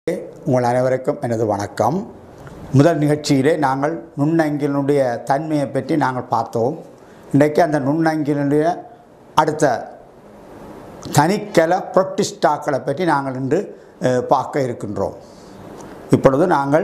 உங்கள் அனைவருக்கும் எனது வணக்கம். முதல் நிகழ்ச்சியிலே நாங்கள் நுண்ணங்கினுடைய தன்மையை பற்றி நாங்கள் பார்த்தோம். இன்றைக்கு அந்த நுண்ணங்கினுடைய அடுத்த தனிக்கல புரோட்டிஸ்டாக்களை பற்றி நாங்கள் இன்று பார்க்க இருக்கின்றோம். இப்பொழுது நாங்கள்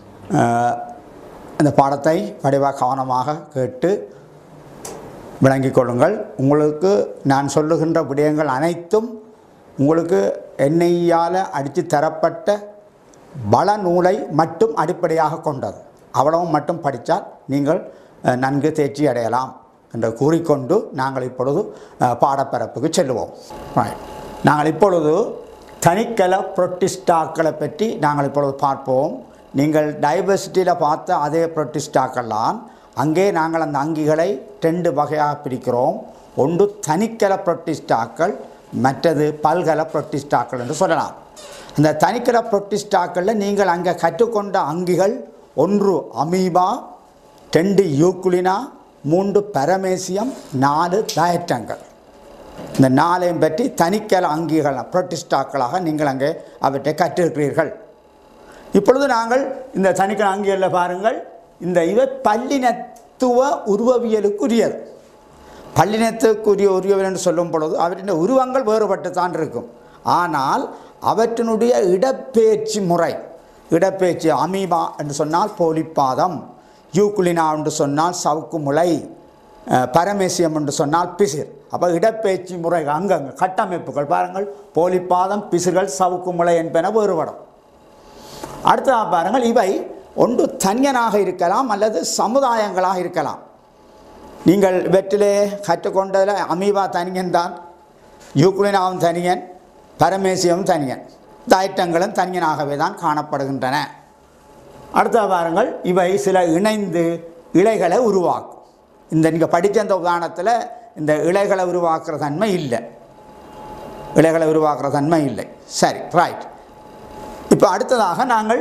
இந்த பாடத்தை வடிவாக கவனமாக கேட்டு விளங்கிக் கொள்ளுங்கள். உங்களுக்கு நான் சொல்லுகின்ற விடயங்கள் அனைத்தும் உங்களுக்கு எண்ணெயால் அடித்து தரப்பட்ட பல நூலை மட்டும் அடிப்படையாக கொண்டது. அவ்வளவும் மட்டும் படித்தால் நீங்கள் நன்கு தேர்ச்சி அடையலாம் என்று கூறிக்கொண்டு நாங்கள் இப்பொழுது பாடப்பரப்புக்கு செல்லுவோம். நாங்கள் இப்பொழுது தனிக்கல புரோட்டிஸ்டாக்களை பற்றி நாங்கள் இப்பொழுது பார்ப்போம். நீங்கள் டைவர்சிட்டியில் பார்த்த அதே புரோட்டிஸ்டாக்கள் தான். அங்கே நாங்கள் அந்த அங்கிகளை 2 வகையாக பிரிக்கிறோம். ஒன்று தனிக்கல புரோட்டிஸ்டாக்கள், மற்றது பல்கல புரோட்டிஸ்டாக்கள் என்று சொல்லலாம். அந்த தனிக்கல புரோட்டிஸ்டாக்களில் நீங்கள் அங்கே கற்றுக்கொண்ட அங்கிகள் 1 அமீபா, 2 யூக்குலினா, 3 பரமேசியம், 4 டயட்டங்கள். இந்த 4ஐயும் பற்றி தனிக்கல அங்கிகள் புரோட்டிஸ்டாக்களாக நீங்கள் அங்கே அவற்றை கற்றிருக்கிறீர்கள். இப்பொழுது நாங்கள் இந்த தனிக்கல அங்கிகளில் பாருங்கள், இவை பல்லினத்துவ உருவவியலுக்குரியது. பல்லினத்துக்குரிய உருவவியல் என்று சொல்லும் பொழுது அவற்றின் உருவங்கள் வேறுபட்டு தான் இருக்கும். ஆனால் அவற்றினுடைய இடப்பெயர்ச்சி முறை, இடப்பெயர்ச்சி அமீபா என்று சொன்னால் போலிப்பாதம், யூக்குலினா என்று சொன்னால் சவுக்கு முளை, பரமேசியம் என்று சொன்னால் பிசிர். அப்போ இடப்பெயர்ச்சி முறை அங்கங்கே கட்டமைப்புகள் பாருங்கள், போலிப்பாதம், பிசிர்கள், சவுக்கு முளை என்பன வேறுபடும். அடுத்ததாக பாருங்கள், இவை ஒன்று தனியனாக இருக்கலாம் அல்லது சமுதாயங்களாக இருக்கலாம். நீங்கள் வெற்றிலே கற்றுக்கொண்டதில் அமீபா தனியன் தான், யூக்குலினாவும் தனியன், பரமேசியமும் தனியன், டயட்டங்களும் தனியனாகவே தான் காணப்படுகின்றன. அடுத்த பாருங்கள், இவை சில இணைந்து இலைகளை உருவாக்கும். இந்த நீங்கள் படித்த அந்த உதாரணத்தில் இந்த இலைகளை உருவாக்குற தன்மை இல்லை, இலைகளை உருவாக்குற தன்மை இல்லை. சரி, ரைட். இப்போ அடுத்ததாக நாங்கள்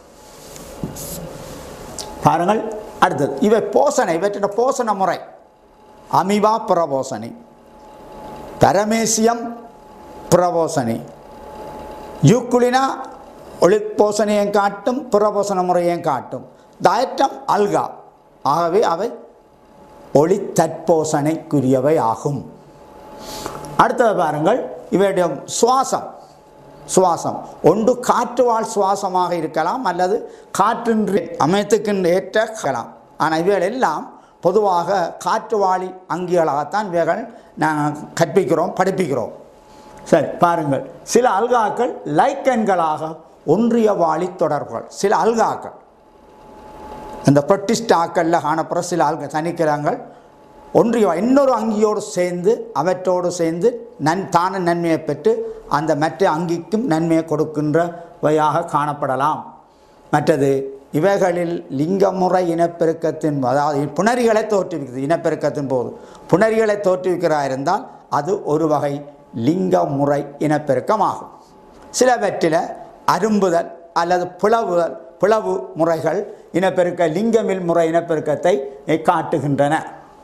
பாருங்கள், அடுத்தது இவை போசனை, இவற்றின போசன முறை அமீபா புறபோசனை, பரமேசியம் புறபோசனை, யூக்குலினா ஒளிப்போசனையும் காட்டும், புறபோசன முறையும் காட்டும், டயட்டம் அல்கா. ஆகவே அவை ஒளி தற்போசனைக்குரியவை ஆகும். அடுத்தது பாருங்கள், இவையுடைய சுவாசம் ஒன்று காற்று வாழ் சுவாசமாக இருக்கலாம் அல்லது காற்றின்றி அமைத்துக்கு ஏற்றலாம். ஆனால் இவைகள் எல்லாம் பொதுவாக காற்று வாழி அங்கிகளாகத்தான் இவைகள் நாங்கள் கற்பிக்கிறோம், படிப்பிக்கிறோம். சரி பாருங்கள், சில அல்காக்கள் லைக்கன்களாக ஒன்றிய வாழி தொடர்புகள். சில அல்காக்கள் இந்த புரோட்டிஸ்டாக்களில் காணப்படுற சில தனிக்கிரங்கள் ஒன்றிய இன்னொரு அங்கியோடு சேர்ந்து அவற்றோடு சேர்ந்து தான நன்மையை பெற்று அந்த மற்ற அங்கிக்கும் நன்மையை கொடுக்கின்றவையாக காணப்படலாம். மற்றது இவைகளில் லிங்கமுறை இனப்பெருக்கத்தின், அதாவது புணரிகளை தோற்றுவிக்கிறது. இனப்பெருக்கத்தின் போது புணரிகளை தோற்றுவிக்கிறதா இருந்தால் அது ஒரு வகை லிங்கமுறை இனப்பெருக்கமாகும். சிலவற்றில் அரும்புதல் அல்லது பிளவு முறைகள் இனப்பெருக்க லிங்கமில் முறை இனப்பெருக்கத்தை காட்டுகின்றன.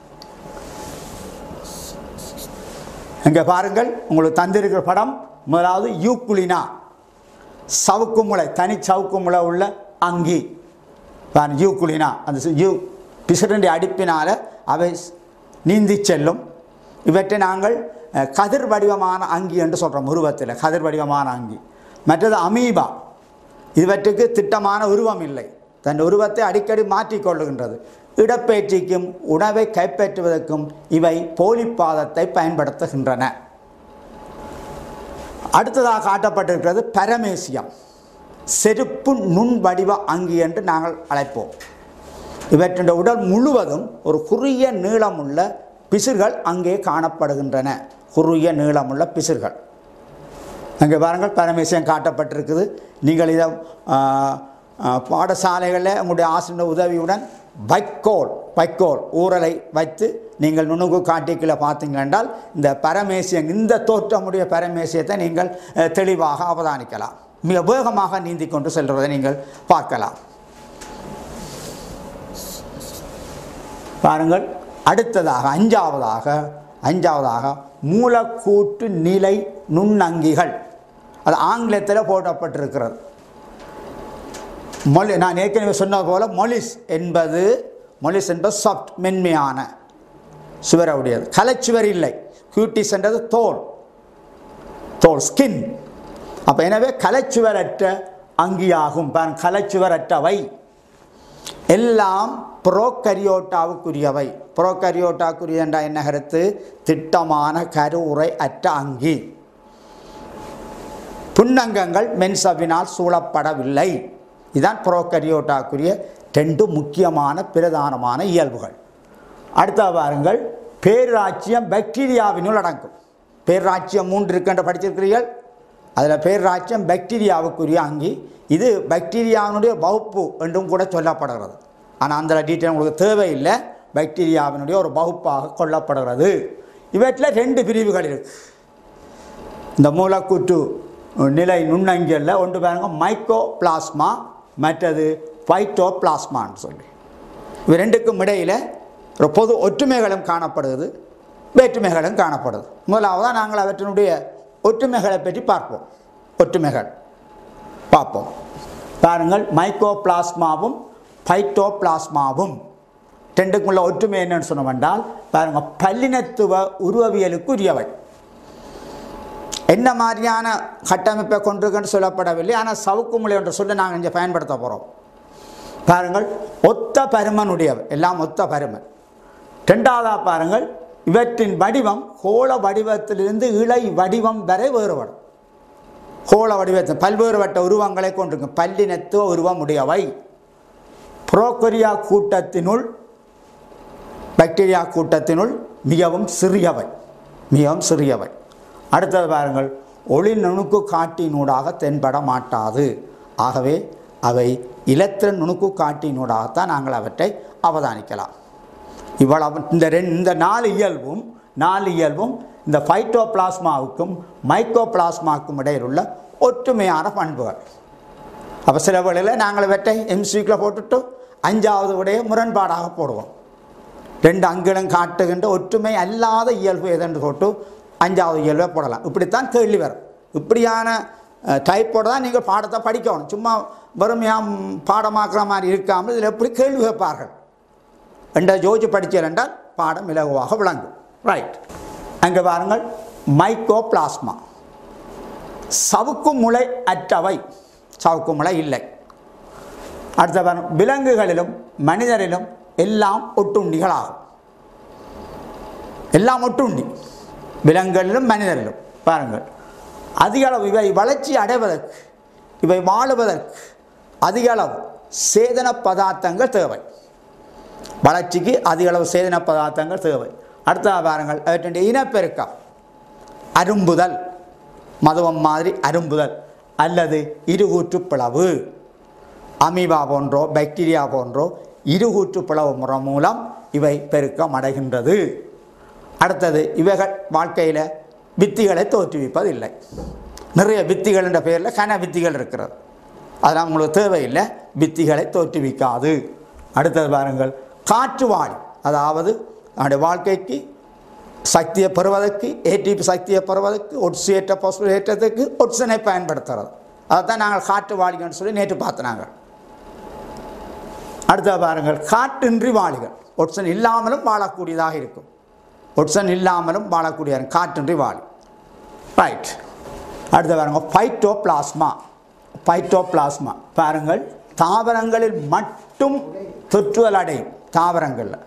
இங்கே பாருங்கள், உங்களுக்கு தந்திருக்கிற படம் முதலாவது யூக்குலினா, சவுக்கு முளை, தனி சவுக்கு முளை உள்ள அங்கி யூக்குலினா. அந்த பிசிறண்டி அடிப்பினால் அவை நீந்தி செல்லும். இவற்றை நாங்கள் கதிர் வடிவமான அங்கி என்று சொல்கிறோம். உருவத்தில் கதிர் வடிவமான அங்கி. மற்றது அமீபா, இவற்றுக்கு திட்டமான உருவம் இல்லை, தன் உருவத்தை அடிக்கடி மாற்றிக்கொள்ளுகின்றது. இடப்பெயர்ச்சிக்கும் உணவை கைப்பற்றுவதற்கும் இவை போலிப்பாதத்தை பயன்படுத்துகின்றன. அடுத்ததாக காட்டப்பட்டிருக்கிறது பரமேசியம், செருப்பு நுண் வடிவ அங்கி என்று நாங்கள் அழைப்போம். இவற்றின் உடல் முழுவதும் ஒரு குறுகிய நீளமுள்ள பிசிர்கள் அங்கே காணப்படுகின்றன. குறுகிய நீளமுள்ள பிசிர்கள் அங்கே பாருங்கள், பரமேசியம் காட்டப்பட்டிருக்குது. நீங்கள் இதை பாடசாலைகளில் உங்களுடைய ஆசிரியர் உதவியுடன் வைக்கோல் ஊரலை வைத்து நீங்கள் நுணுகு காட்டிக்குள்ளே பார்த்தீங்க என்றால் இந்த பரமேசியம், இந்த தோற்றமுடைய பரமேசியத்தை நீங்கள் தெளிவாக அவதானிக்கலாம். மிக வேகமாக நீந்தி கொண்டு செல்வதை நீங்கள் பார்க்கலாம். பாருங்கள், அடுத்ததாக அஞ்சாவதாக மூலக்கூட்டு நிலை நுண்ணங்கிகள். அது ஆங்கிலத்தில் போடப்பட்டிருக்கிறது. மொழி நான் ஏற்கனவே சொன்னது போல் மொலிஸ் என்பது சாஃப்ட் மென்மையான சுவரை உடையது. கலைச்சுவர் இல்லை. கியூட்டிஸ் என்றது தோல் ஸ்கின். அப்போ எனவே கலைச்சுவரற்ற அங்கியாகும். கலைச்சுவரற்றவை எல்லாம் புரோகரியோட்டாவுக்குரியவை. புரோகரியோட்டாவுக்குரிய என்ன கருத்து? திட்டமான கருவுரை அற்ற அங்கி. புன்னங்கங்கள் மென்சவ்வினால் சூழப்படவில்லை. இதுதான் புரோகரியோட்டாக்குரிய 2 முக்கியமான பிரதானமான இயல்புகள். அடுத்த பாருங்கள், பேராட்சியம் பாக்டீரியாவினுள் அடங்கும். பேராட்சியம் 3 இருக்கின்ற படிச்சிருக்கிறீர்கள். அதில் பேராட்சியம் பாக்டீரியாவுக்குரிய அங்கி. இது பாக்டீரியாவினுடைய வகுப்பு என்றும் கூட சொல்லப்படுகிறது. ஆனால் அந்த டீட்டெயில் உங்களுக்கு தேவையில்லை. பாக்டீரியாவினுடைய ஒரு வகுப்பாக கொள்ளப்படுகிறது. இவற்றில் 2 பிரிவுகள் இருக்கு. இந்த மூலக்கூற்று நிலை நுண்ணங்கியல்ல ஒன்று பாருங்க, மைக்கோ பிளாஸ்மா, மற்றது ஃபைட்டோ பிளாஸ்மான்னு சொல்லி. இவை 2க்கும் இடையில் ஒரு பொது ஒற்றுமைகளும் காணப்படுது, வேற்றுமைகளும் காணப்படுது. முதலாவதாக நாங்கள் அவற்றினுடைய ஒற்றுமைகளை பற்றி பார்ப்போம். ஒற்றுமைகள் பார்ப்போம். பாருங்கள், மைக்கோ பிளாஸ்மாவும் ஃபைட்டோ பிளாஸ்மாவும் 2க்கும் உள்ள ஒற்றுமை என்னன்னு சொன்னோம்னால், பாருங்கள், பல்லினத்துவ உருவவியலுக்கு உரியவை. என்ன மாதிரியான கட்டமைப்பை கொண்டிருக்குன்னு சொல்லப்படவில்லை. ஆனால் சவுக்கு முளை என்ற சொல்ல நாங்கள் இங்கே பயன்படுத்த போகிறோம். பாருங்கள், ஒத்த பருமனுடையவை, எல்லாம் ஒத்த பருமன். 2வதாக பாருங்கள், இவற்றின் வடிவம் கோள வடிவத்திலிருந்து இழை வடிவம் வரை வேறுபடும். கோள வடிவத்தில் பல்வேறுபட்ட உருவங்களை கொண்டிருக்கும். பல்லினத்துவ உருவம் உடையவை. புரோகரியா கூட்டத்தினுள், பாக்டீரியா கூட்டத்தினுள் மிகவும் சிறியவை. அடுத்தது பாருங்கள், ஒளி நுணுக்கு காட்டினூடாக தென்பட மாட்டாது. ஆகவே அவை இலத்திரன் நுணுக்கு காட்டினூடாகத்தான் நாங்கள் அவற்றை அவதானிக்கலாம். இவ்வளவு இந்த 4 இயல்பும் இந்த ஃபைட்டோ பிளாஸ்மாவுக்கும் மைக்கோ பிளாஸ்மாவுக்கும் இடையில் உள்ள ஒற்றுமையான பண்புகள். அப்போ சில வேளையில் நாங்கள் இவற்றை எம்சிக்கில் போட்டுட்டு 5வது விடைய முரண்பாடாக போடுவோம். 2 அங்கிலும் காட்டுகின்ற ஒற்றுமை அல்லாத இயல்பு எதென்று போட்டு 5வது இயல்பை போடலாம். இப்படித்தான் கேள்வி வரும். இப்படியான டைப்போடு தான் நீங்கள் பாடத்தை படிக்கணும். சும்மா வறுமையாக பாடமாக்குற மாதிரி இருக்காமல் இதில் எப்படி கேள்வி வைப்பார்கள் என்ற ஜோதிச்சு படித்தல் என்றால் பாடம் இலகுவாக விளங்கும். ரைட், அங்கே பாருங்கள், மைக்கோ பிளாஸ்மா சவுக்கு முளை அற்றவை. சவுக்கு முளை இல்லை. அடுத்த பாருங்கள், விலங்குகளிலும் மனிதரிலும் எல்லாம் ஒட்டுண்ணிகளாகும். எல்லாம் ஒட்டுண்ணி, விலங்குகளிலும் மனிதரிலும். பாருங்கள், அதிக அளவு இவை வளர்ச்சி அடைவதற்கு, இவை வாழுவதற்கு அதிக அளவு சேதன பதார்த்தங்கள் தேவை. வளர்ச்சிக்கு அதிக அளவு சேதன பதார்த்தங்கள் தேவை. அடுத்ததாக பாருங்கள், அவற்றுடைய இனப்பெருக்கம், அரும்புதல், மதுவம் மாதிரி அரும்புதல் அல்லது இருகூற்று பிளவு. அமீபா போன்றோ பாக்டீரியா போன்றோ இருகூற்று பிளவு முறை மூலம் இவை பெருக்கம் அடைகின்றது. அடுத்தது, இவைகள் வாழ்க்கையில் வித்திகளை தோற்றுவிப்பதில்லை. நிறைய வித்திகள் என்ற பெயரில் கன வித்திகள் இருக்கிறது. அதெல்லாம் உங்களுக்கு தேவையில்லை, வித்திகளை தோற்றுவிக்காது. அடுத்தது பாருங்கள், காற்றுவாளி, அதாவது நம்முடைய வாழ்க்கைக்கு சக்தியை பெறுவதற்கு, ஏடிபி சக்தியை பெறுவதற்கு, ஒட்சியேற்ற பாஸ்பேட்டத்துக்கு ஒட்சனை பயன்படுத்துகிறது. அதைத்தான் நாங்கள் காற்றுவாளிகள்னு சொல்லி நேற்று பார்த்தினாங்க. அடுத்தது பாருங்கள், காற்றின்றி வாளிகள், ஒட்சன் இல்லாமலும் வாழக்கூடியதாக இருக்கும். ஒட்சன் இல்லாமலும் வாழக்கூடிய காற்றின்றி வாளி. ரைட், அடுத்த பாருங்கள், ஃபைட்டோ பிளாஸ்மா. பாருங்கள், தாவரங்களில் மட்டும் தொற்றுதல் அடையும். தாவரங்களில்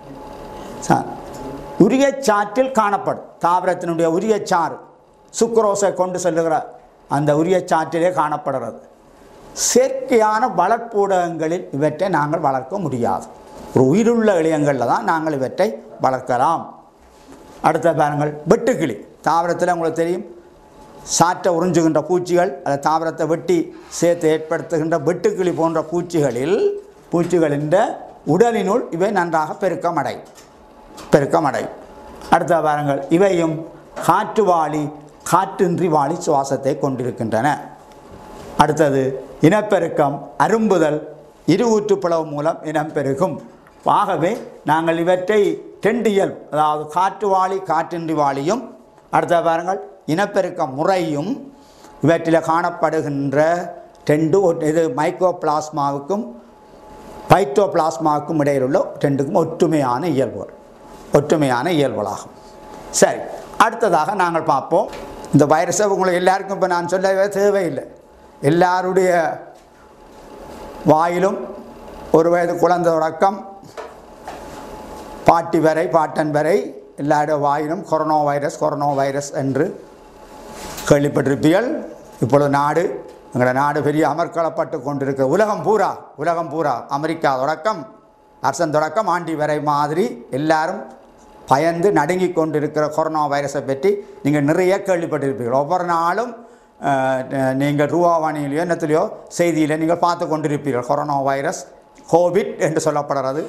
உரிய சாற்றில் காணப்படும். தாவரத்தினுடைய உரிய சாறு சுக்ரோஸை கொண்டு செல்லுகிற அந்த உரிய சாற்றிலே காணப்படுகிறது. செயற்கையான வளர்ப்பூடகங்களில் இவற்றை நாங்கள் வளர்க்க முடியாது. ஒரு உயிருள்ள இளையங்களில் தான் நாங்கள் இவற்றை வளர்க்கலாம். அடுத்த பாருங்கள், வெட்டுக்கிளி. தாவரத்தில் உங்களுக்கு தெரியும், சாற்றை உறிஞ்சுகின்ற பூச்சிகள், அதை தாவரத்தை வெட்டி சேர்த்து ஏற்படுத்துகின்ற வெட்டுக்கிளி போன்ற பூச்சிகளின் உடலினுள் இவை நன்றாக பெருக்கமடையும். அடுத்த பாருங்கள், இவையும் காற்றின்றி வாளி சுவாசத்தை கொண்டிருக்கின்றன. அடுத்தது, இனப்பெருக்கம், அரும்புதல், இருகூற்று பிளவு மூலம் இனம் பெருகும். ஆகவே நாங்கள் இவற்றை 2 இயல்பு, அதாவது காற்றுவாளி காற்றின்றி வாளியும், அடுத்த பாருங்கள் இனப்பெருக்க முறையும், இவற்றில் காணப்படுகின்ற இது மைக்கோபிளாஸ்மாவுக்கும் பைட்டோபிளாஸ்மாவுக்கும் இடையில் உள்ள ரெண்டுக்கும் ஒற்றுமையான இயல்புகளாகும். சரி, அடுத்ததாக நாங்கள் பார்ப்போம். இந்த வைரஸை உங்களுக்கு எல்லாருக்கும் இப்போ நான் சொல்லவே தேவையில்லை. எல்லாருடைய வாயிலும் ஒரு வயது குழந்தை தொடக்கம் பாட்டி வரை பாட்டன் வரை எல்லாருடைய வாயிலும் கொரோனா வைரஸ் என்று கேள்விப்பட்டிருப்பீர்கள். இப்பொழுது எங்களோட நாடு பெரிய அமர்க்களப்பட்டு கொண்டிருக்கிற உலகம் பூரா அமெரிக்கா தொடக்கம் அரசன் தொடக்கம் ஆண்டி வரை மாதிரி எல்லாரும் பயந்து நடுங்கி கொண்டிருக்கிற கொரோனா வைரஸை பற்றி நீங்கள் நிறைய கேள்விப்பட்டிருப்பீர்கள். ஒவ்வொரு நாளும் நீங்கள் ரூபாவாணியிலையோ என்னத்திலையோ செய்தியில் நீங்கள் பார்த்து கொண்டிருப்பீர்கள். கொரோனா வைரஸ் கோவிட் என்று சொல்லப்படுறது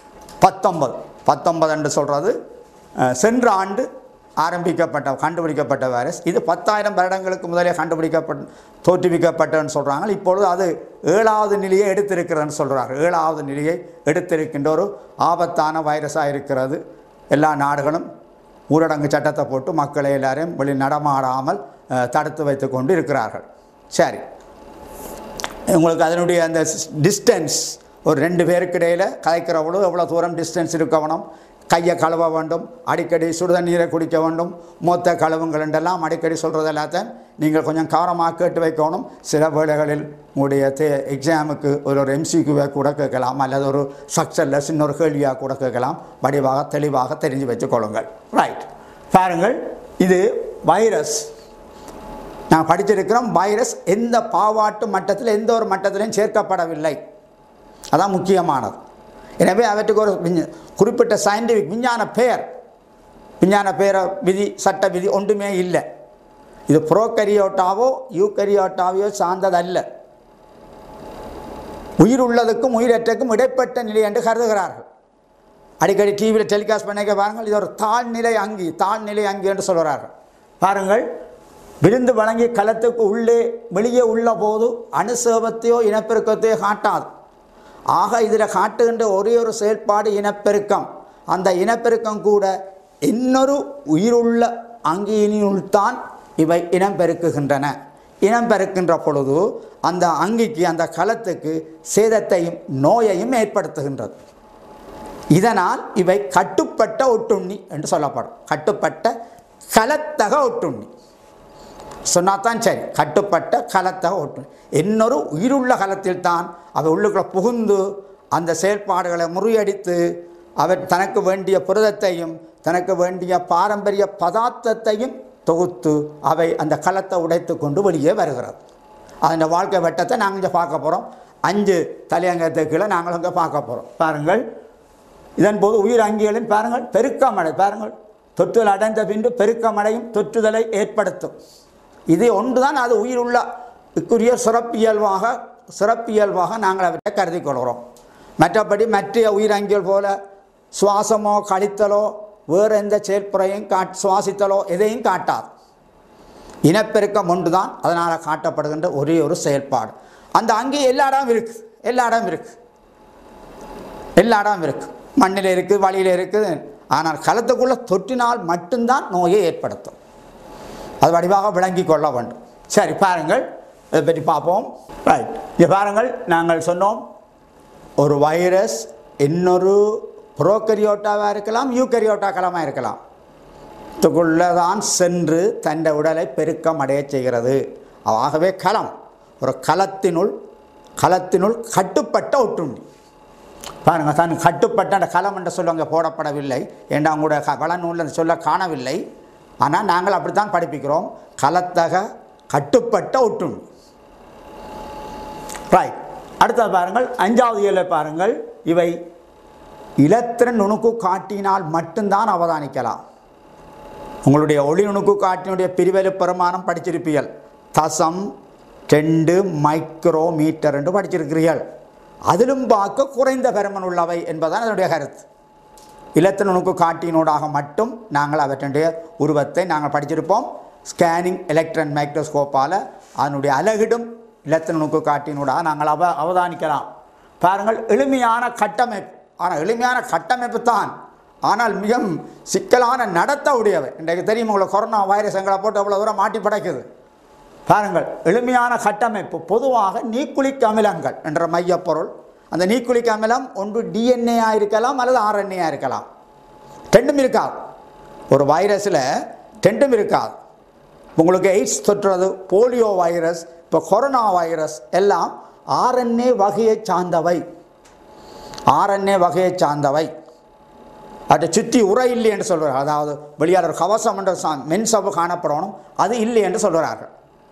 19 என்று சொல்கிறது சென்ற ஆண்டு கண்டுபிடிக்கப்பட்ட வைரஸ். இது 10,000 வருடங்களுக்கு முதலே தோற்றுவிக்கப்பட்டன்னு சொல்கிறாங்க. இப்பொழுது அது 7வது நிலையை எடுத்திருக்கிறதுன்னு சொல்கிறார்கள். 7வது நிலையை எடுத்திருக்கின்ற ஒரு ஆபத்தான வைரஸாக இருக்கிறது. எல்லா நாடுகளும் ஊரடங்கு சட்டத்தை போட்டு மக்களை எல்லாரையும் வெளி நடமாடாமல் தடுத்து வைத்து கொண்டு இருக்கிறார்கள். சரி, உங்களுக்கு அதனுடைய அந்த டிஸ்டன்ஸ் ஒரு 2 பேருக்கு இடையில் கலைக்கிற பொழுது எவ்வளோ தூரம் டிஸ்டன்ஸ் இருக்க வேணும், கையை கழுவ வேண்டும், அடிக்கடி சுடுதண்ணீரை குடிக்க வேண்டும், மூத்த கழுவுங்கள் என்றெல்லாம் அடிக்கடி சொல்கிறது எல்லாத்தையும் நீங்கள் கொஞ்சம் கவனமாக கேட்டு வைக்கணும். சில வேளைகளில் உங்களுடைய எக்ஸாமுக்கு ஒரு MCQவை கூட கேட்கலாம், அல்லது ஒரு ஸ்ட்ரக்சரில் சின்ன ஒரு கேள்வியாக கூட கேட்கலாம். வடிவாக தெளிவாக தெரிஞ்சு வச்சுக்கொள்ளுங்கள். ரைட், பாருங்கள், இது வைரஸ் நான் படிச்சிருக்கிறோம். வைரஸ் எந்த பாவாட்டு மட்டத்தில் எந்த ஒரு மட்டத்திலையும் சேர்க்கப்படவில்லை. அதான் முக்கியமானது. எனவே அவற்றுக்கு ஒரு குறிப்பிட்ட சயின்டிஃபிக் விஞ்ஞான பெயர விதி சட்ட விதி ஒன்றுமே இல்லை. இது ப்ரோகரியோட்டாவோ யூகரியோட்டாவையோ சார்ந்ததல்ல. உயிர் உள்ளதுக்கும் உயிரற்றக்கும் இடைப்பட்ட நிலை என்று கருதுகிறார்கள். அடிக்கடி டிவியில் டெலிகாஸ்ட் பண்ணிக்க பாருங்கள், இது ஒரு தாழ்நிலை அங்கி என்று சொல்கிறார்கள். பாருங்கள், விருந்து வழங்கி களத்துக்கு வெளியே உள்ள போது அணுசேபத்தையோ இனப்பெருக்கத்தையோ காட்டாது. ஆக இதில் காட்டுகின்ற ஒரே ஒரு செயல்பாடு இனப்பெருக்கம். அந்த இனப்பெருக்கம் கூட இன்னொரு உயிருள்ள அங்கியினுள்தான் இவை இனம் பெருக்குகின்றன. இனம் பெருக்கின்ற பொழுது அந்த அங்கிக்கு அந்த களத்துக்கு சேதத்தையும் நோயையும் ஏற்படுத்துகின்றது. இதனால் இவை கட்டுப்பட்ட ஒட்டுண்ணி என்று சொல்லப்படும். கட்டுப்பட்ட கலத்தக ஒட்டுண்ணி சொன்னாதான் சரி. கட்டுப்பட்ட கலத்தக ஒட்டுண்ணி இன்னொரு உயிருள்ள கலத்தில் தான் அவை உள்ளுக்குள்ள புகுந்து அந்த செயல்பாடுகளை முறியடித்து அவர் தனக்கு வேண்டிய புரதத்தையும் தனக்கு வேண்டிய பாரம்பரிய பதார்த்தத்தையும் தொகுத்து அவை அந்த களத்தை உடைத்து கொண்டு வெளியே வருகிறது. அந்த வாழ்க்கை வட்டத்தை நாங்கள் இங்கே பார்க்க போகிறோம். 5 தலையங்கத்துக்கு கீழே நாங்கள் அங்கே பார்க்க போகிறோம். பாருங்கள், இதன் போது உயிர் அங்கிகளின் பாருங்கள் பெருக்கமடை, பாருங்கள் தொற்றுதல் அடைந்த பின்பு பெருக்கமடையும் தொற்றுதலை ஏற்படுத்தும். இது ஒன்று தான் அது உயிர் உள்ள இக்குரிய சிறப்பியல்பாக நாங்கள் அவற்றை கருதி கொள்கிறோம். மற்றபடி மற்ற உயிரங்கிகள் போல சுவாசமோ கழித்தலோ வேறு எந்த செயல்முறையும் சுவாசித்தலோ எதையும் காட்டாது. இனப்பெருக்கம் ஒன்று தான் அதனால் காட்டப்படுகின்ற ஒரே ஒரு செயல்பாடு. அந்த அங்கே எல்லா இடம் இருக்குது, மண்ணில் இருக்குது, வழியில் இருக்குது. ஆனால் களத்துக்குள்ளே தொற்றினால் மட்டும்தான் நோயை ஏற்படுத்தும். அது வடிவாக விளங்கி கொள்ள வேண்டும். சரி, பாருங்கள், இதை பற்றி பார்ப்போம். ரைட், இங்கே பாருங்கள், நாங்கள் சொன்னோம் ஒரு வைரஸ் இன்னொரு ப்ரோகரியோட்டாவாக இருக்கலாம், யூகரியோட்டாக்களாக இருக்கலாம். இதுக்குள்ளே தான் சென்று தன் உடலை பெருக்கம் அடைய செய்கிறது. ஆகவே ஒரு களத்தினுள் கட்டுப்பட்ட ஒட்டுண்ணி. பாருங்கள், தான் கட்டுப்பட்ட அந்த களம் என்று சொல்ல அங்கே போடப்படவில்லை. ஏன்னா அவங்களுடைய வளநூலில் சொல்ல காணவில்லை. ஆனால் நாங்கள் அப்படித்தான் படிப்பிக்கிறோம். களத்தக கட்டுப்பட்ட ஒட்டுண்ணி. ரைட், அடுத்தது பாருங்கள், 5வது இயலை பாருங்கள். இவை இலத்திரன் நுணுக்கு காட்டினால் மட்டும்தான் அவதானிக்கலாம். உங்களுடைய ஒளி நுணுக்கு காட்டினுடைய பிரிவெளி பெருமானம் படிச்சிருப்பீர்கள். 0.2 மைக்ரோமீட்டர் என்று படிச்சிருக்கிறீர்கள். அதிலும் பார்க்க குறைந்த பெருமன் உள்ளவை என்பதுதான் அதனுடைய கருத்து. இலத்திரன் நுணுக்கு காட்டினூடாக மட்டும் நாங்கள் அவற்றுடைய உருவத்தை நாங்கள் படிச்சிருப்போம். ஸ்கேனிங் எலக்ட்ரான் மைக்ரோஸ்கோப்பால் அதனுடைய அலகிடும் இலத்திரன் நுணுக்கு காட்டினூடாக நாங்கள் அவதானிக்கலாம். பாருங்கள், எளிமையான கட்டமைப்பு. ஆனால் எளிமையான கட்டமைப்பு தான், ஆனால் மிகவும் சிக்கலான நடத்த உடையவை. இன்றைக்கு தெரியும் உங்களுக்கு கொரோனா வைரஸ் எங்களை போட்டு எவ்வளோ தூரம் மாட்டி படைக்குது. பாருங்கள், எளிமையான கட்டமைப்பு. பொதுவாக நியூக்ளிக் அமிலங்கள் என்ற மையப்பொருள். அந்த நியூக்ளிக் அமிலம் ஒன்று டிஎன்ஏ இருக்கலாம் அல்லது ஆர்என்ஏ இருக்கலாம். ரெண்டும் இருக்காது. ஒரு வைரஸில் ரெண்டும் இருக்காது. உங்களுக்கு எய்ட்ஸ் தொற்றுறது, போலியோ வைரஸ், இப்போ கொரோனா வைரஸ் எல்லாம் ஆர்என்ஏ வகையை சார்ந்தவை. ஆர்என்ஏ வகையை சார்ந்தவை. அதை சுற்றி உரை இல்லை என்று சொல்கிறார்கள். அதாவது வெளியாளர் கவசம் என்ற மென்சவு காணப்படணும், அது இல்லை என்று சொல்கிறார்கள்.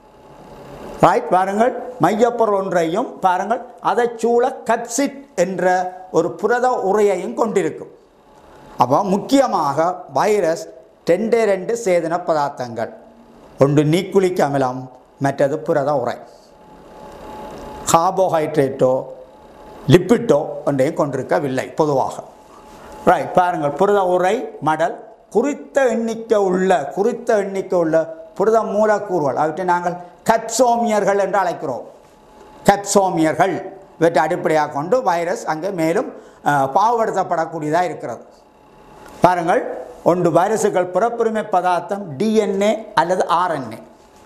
ரைட். பாருங்கள், மையப்பொருள் ஒன்றையும் பாருங்கள் அதை சூழ கப்சிட் என்ற ஒரு புரத உரையையும் கொண்டிருக்கும். அப்போ முக்கியமாக வைரஸ் 2 சேதன பதார்த்தங்கள். ஒன்று நியூக்ளிக் அமிலம், மற்றது புரத உரை. கார்போஹைட்ரேட்டோ லிப்பிட்டோ ஒன்றையும் கொண்டிருக்கவில்லை பொதுவாக. ரைட். பாருங்கள், புரத உரை மடல் குறித்த எண்ணிக்கை உள்ள புரத மூலக்கூறுகள், அவற்றை நாங்கள் கப்சோமியர்கள் என்று அழைக்கிறோம். கப்சோமியர்கள் இவற்றை அடிப்படையாக கொண்டு வைரஸ் அங்கே மேலும் பாகுபடுத்தப்படக்கூடியதாக இருக்கிறது. பாருங்கள், ஒன்று வைரஸுகள் பிறப்புரிமை பதார்த்தம் டிஎன்ஏ அல்லது ஆர்என்ஏ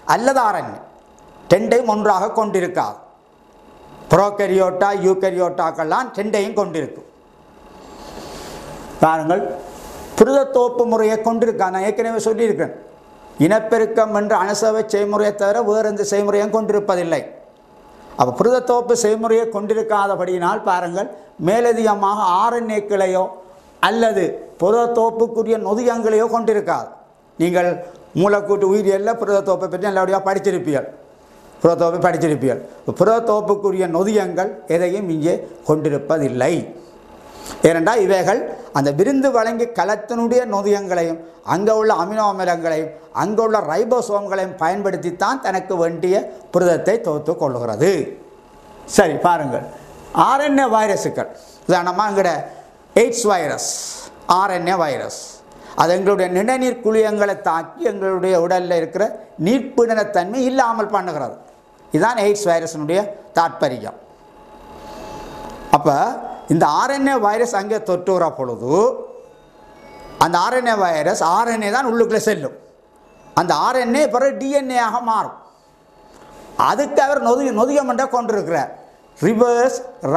ரெண்டையும் ஒன்றாக கொண்டிருக்காது. ப்ரோகரியோட்டா யூகரியோட்டாக்கெல்லாம் ரெண்டையும் கொண்டிருக்கும். பாருங்கள், புரதத்தோப்பு முறையை கொண்டிருக்கா. நான் ஏற்கனவே சொல்லியிருக்கிறேன், இனப்பெருக்கம் என்ற அணுசவை செய்முறையை தவிர வேறு எந்த செய்முறையும் கொண்டிருப்பதில்லை. அப்போ புரதத்தோப்பு செய்முறையை கொண்டிருக்காதபடியினால் பாருங்கள், மேலதிகமாக ஆர்என்ஏக்களையோ அல்லது புரதத்தோப்புக்குரிய நொதியங்களையோ கொண்டிருக்காது. நீங்கள் மூலக்கூட்டு உயிரியலில் புரதத்தோப்பை பற்றி நல்லபடியாக படிச்சிருப்பீர்கள். புரதத்தோப்புக்குரிய நொதியங்கள் எதையும் இங்கே கொண்டிருப்பதில்லை. ஏனென்றால் இவைகள் அந்த விருந்து வழங்கி கலத்தினுடைய நொதியங்களையும் அங்கே உள்ள அமினோ அமிலங்களையும் அங்கே உள்ள ரைபோசோம்களையும் பயன்படுத்தித்தான் தனக்கு வேண்டிய புரதத்தை தொகுத்து கொள்ளுகிறது. சரி, பாருங்கள், ஆர்என்ஏ வைரஸுக்கள். உதாரணமாக எங்களோட எய்ட்ஸ் வைரஸ் ஆர்என்ஏ வைரஸ், அது எங்களுடைய நிணநீர் குழியங்களை தாக்கி எங்களுடைய உடலில் இருக்கிற நீர்ப்பிணத்தன்மை இல்லாமல் பண்ணுகிறது. இதுதான் எய்ட்ஸ் வைரஸினுடைய தாற்பயம். அப்போ இந்த ஆர்என்ஏ வைரஸ் அங்கே தொற்றுகிற பொழுது அந்த ஆர்என்ஏ வைரஸ் ஆர்என்ஏ தான் உள்ளுக்குள்ளே செல்லும். அந்த ஆர்என்ஏ பிறகு டிஎன்ஏயாக மாறும். அதுக்கு அவர் நொதியம் என்ற கொண்டிருக்கிறார். ரிவர்ஸ்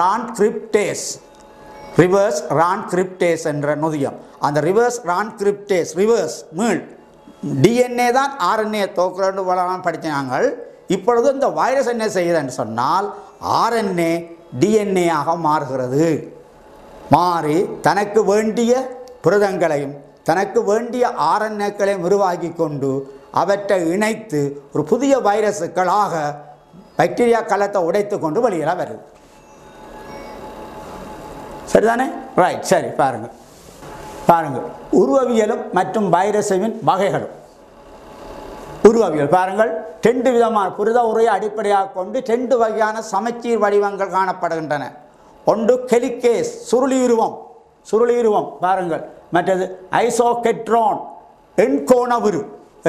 ரான்கிரிப்டேஸ் என்ற நொதியம். அந்த ரிவர்ஸ் மீள் டிஎன்ஏ தான் ஆர்என்ஏ தோக்குறன்னு வளரான் படித்தாங்க. இப்பொழுது இந்த வைரஸ் என்ன செய்யுதுன்னு சொன்னால் ஆர்என்ஏ டிஎன்ஏயாக மாறுகிறது. மாறி தனக்கு வேண்டிய புரதங்களையும் தனக்கு வேண்டிய ஆர்என்ஏக்களையும் உருவாக்கி கொண்டு அவற்றை இணைத்து ஒரு புதிய வைரஸுக்களாக பாக்டீரியா கலத்தை உடைத்து கொண்டு வெளியில் வருது. சரிதானே? ரைட். சரி, பாருங்கள் உருவவியலும் மற்றும் வைரஸின் வகைகளும். உருவவியல் பாருங்கள், 2 விதமான புரத உரையை அடிப்படையாக கொண்டு 2 வகையான சமச்சீர் வடிவங்கள் காணப்படுகின்றன. ஒன்று ஹெலிகேஸ், சுருளியுருவம் பாருங்கள். மற்றது ஐசோகெட்ரான், எண்கோணவுரு.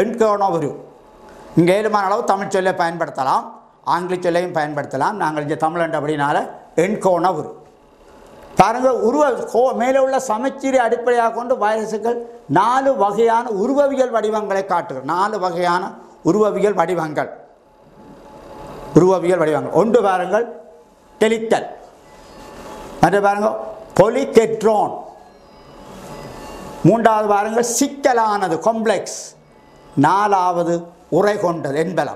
இங்கே ஏழுமான அளவு தமிழ் சொல்லை பயன்படுத்தலாம், ஆங்கில சொல்லையும் பயன்படுத்தலாம். நாங்கள் இங்கே தமிழ் என்றபடினால எண்கோணவுரு. பாருங்கள், மேலே உள்ள சமச்சீரை அடிப்படையாக கொண்டு வைரஸுகள் 4 வகையான உருவவியல் வடிவங்களை காட்டுகிறது. 4 வகையான உருவவியல் வடிவங்கள். ஒன்று பாருங்கள் டெலிக்கல், மற்ற பாருங்கள் பொலிகெட்ரான், மூன்றாவது பாருங்கள் சிக்கலானது காம்ப்ளெக்ஸ், 4வது உரை கொண்டது என்பலம்.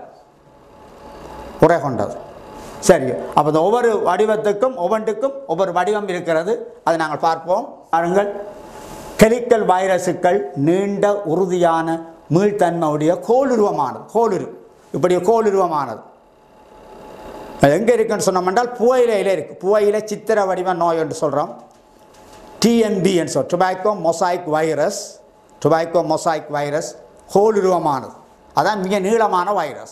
சரி, அப்போ இந்த ஒவ்வொரு வடிவத்துக்கும் ஒவ்வொன்றுக்கும் ஒவ்வொரு வடிவம் இருக்கிறது. அதை நாங்கள் பார்ப்போம். பாருங்கள், கெலிக்கல் வைரஸுக்கள் நீண்ட உறுதியான மீள்தன்மையுடைய கோளுருவமானது. அது எங்கே இருக்குன்னு சொன்னோம்னால் புகையிலையில் இருக்குது. புகையிலை சித்திர வடிவ நோய் என்று சொல்கிறோம். டிஎம்பி என்று சொல்கிறோம், டொபாக்கோ மொசாய்க் வைரஸ் கோளுருவமானது. அதான் மிக நீளமான வைரஸ்.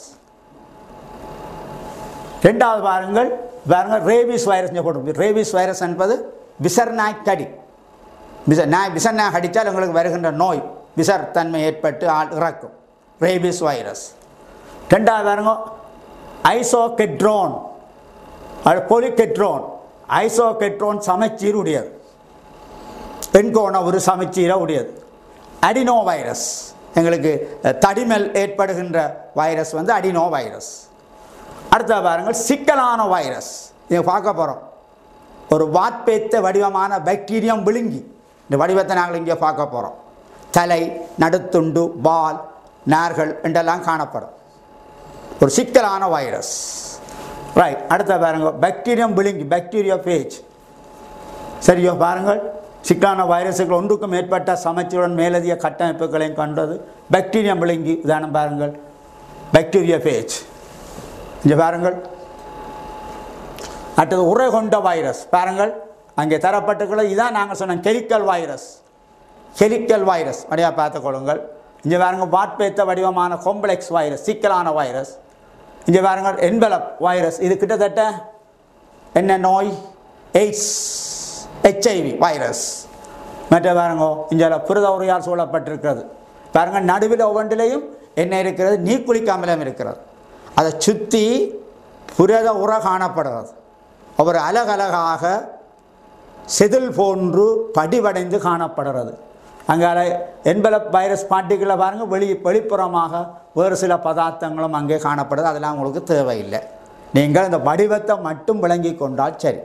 ரெண்டாவது பாருங்கள் ரேபிஸ் வைரஸ் போட்டு. ரேபிஸ் வைரஸ் என்பது விசர்நாய் கடி. விசர்நாய் கடித்தால் உங்களுக்கு வருகின்ற நோய் விசர் தன்மை ஏற்பட்டு இறக்கும், ரேபிஸ் வைரஸ். ரெண்டாவது பாருங்க ஐசோகெட்ரான், ஐசோகெட்ரான் சமச்சீர் உடையது, எண்கோண ஒரு சமச்சீரை உடையது. அடினோ வைரஸ் எங்களுக்கு தடிமல் ஏற்படுகின்ற வைரஸ் வந்து அடினோ வைரஸ். அடுத்த பாருங்கள் சிக்கலான வைரஸ். இதை பார்க்க போகிறோம். ஒரு வாட்பேத்த வடிவமான பாக்டீரியம் விழுங்கி, இந்த வடிவத்தை நாங்கள் இங்கே பார்க்க போகிறோம். தலை, நடுத்துண்டு, வால், நார்கள் என்றெல்லாம் காணப்படும் ஒரு சிக்கலான வைரஸ். ரைட். அடுத்த பாருங்க பாக்டீரியம் விழுங்கி, பாக்டீரியா பேஜ். சரியோ பாருங்கள், சிக்கலான வைரஸுகள் ஒன்றுக்கும் மேற்பட்ட சமச்சீருடன் மேலதிக கட்டமைப்புகளையும் கண்டது பாக்டீரியம் விழுங்கி. உதாரணம் பாருங்கள், பாக்டீரியா பேஜ். இங்கே பாருங்கள். அடுத்தது உரை கொண்ட வைரஸ். பாருங்கள், அங்கே தரப்பட்டுக்கிறது. இதான் நாங்கள் சொன்னோம் கெமிக்கல் வைரஸ். கெமிக்கல் வைரஸ் வழியாக பார்த்துக்கொள்ளுங்கள். இங்கே பாருங்கள் வாட்பேத்த வடிவமான காம்ப்ளெக்ஸ் வைரஸ், சிக்கலான வைரஸ். இங்கே பாருங்கள் என்வலப் வைரஸ். இது கிட்டத்தட்ட என்ன நோய்? AIDS, HIV virus. மற்ற பாருங்க இங்கே புரத உரையால் சூழப்பட்டிருக்கிறது. பாருங்கள் நடுவில் ஒவ்வொன்றிலையும் என்ன இருக்கிறது? நீக்குளிக் அமிலம் இருக்கிறது. அதை சுற்றி புரத உர காணப்படுகிறது. ஒவ்வொரு அலகலகாக செதில் போன்று படிவடைந்து காணப்படுகிறது. அங்கே என்வலப் வைரஸ் பார்ட்டிகளை பாருங்கள், வெளிப்புறமாக வேறு சில பதார்த்தங்களும் அங்கே காணப்படுது. அதெல்லாம் உங்களுக்கு தேவையில்லை. நீங்கள் இந்த வடிவத்தை மட்டும் விளங்கி கொண்டால் சரி.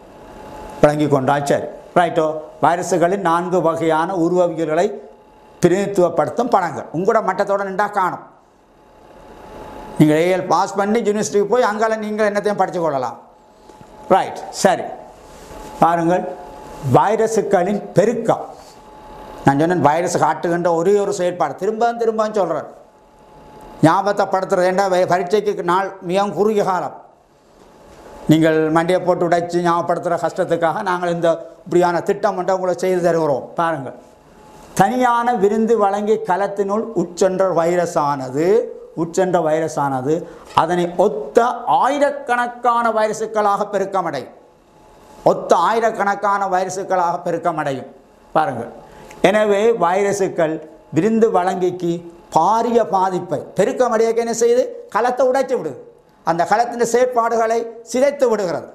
ரைட்டோ. வைரஸுகளின் 4 வகையான உருவவியல்களை பிரதிநிதித்துவப்படுத்தும் படங்கள் உங்களோட மட்டத்தோடு நின்றா காணும். நீங்கள் AL பாஸ் பண்ணி யூனிவர்சிட்டிக்கு போய் அங்கால நீங்கள் என்னத்தையும் படித்து கொள்ளலாம். ரைட். சரி பாருங்கள், வைரஸுகளின் பெருக்கம். நான் சொன்னேன் வைரஸ் காட்டுகின்ற ஒரே ஒரு செயற்பாடு. திரும்ப சொல்கிறேன், ஞாபகப்படுத்துறது. ஏண்டா பரீட்சைக்கு நாள் மிகவும் குறுகிய காலம். நீங்கள் மண்டியை போட்டு உடைச்சி ஞாபகப்படுத்துகிற கஷ்டத்துக்காக நாங்கள் இந்த இப்படியான திட்டம் ஒன்றை உங்களை செய்து தருகிறோம். பாருங்கள், தனியான விருந்து வழங்கி கலத்தினுள் உட்சென்ற வைரஸானது அதனை ஒத்த ஆயிரக்கணக்கான வைரசுக்களாக பெருக்கமடையும். பாருங்கள், எனவே வைரசுக்கள் விருந்து வழங்கிக்கு பாரிய பாதிப்பை பெருக்கமடையக்கு என்ன செய்து? கலத்தை உடைத்து விடுது. அந்த கலத்தின் செயற்பாடுகளை சிதைத்து விடுகிறது.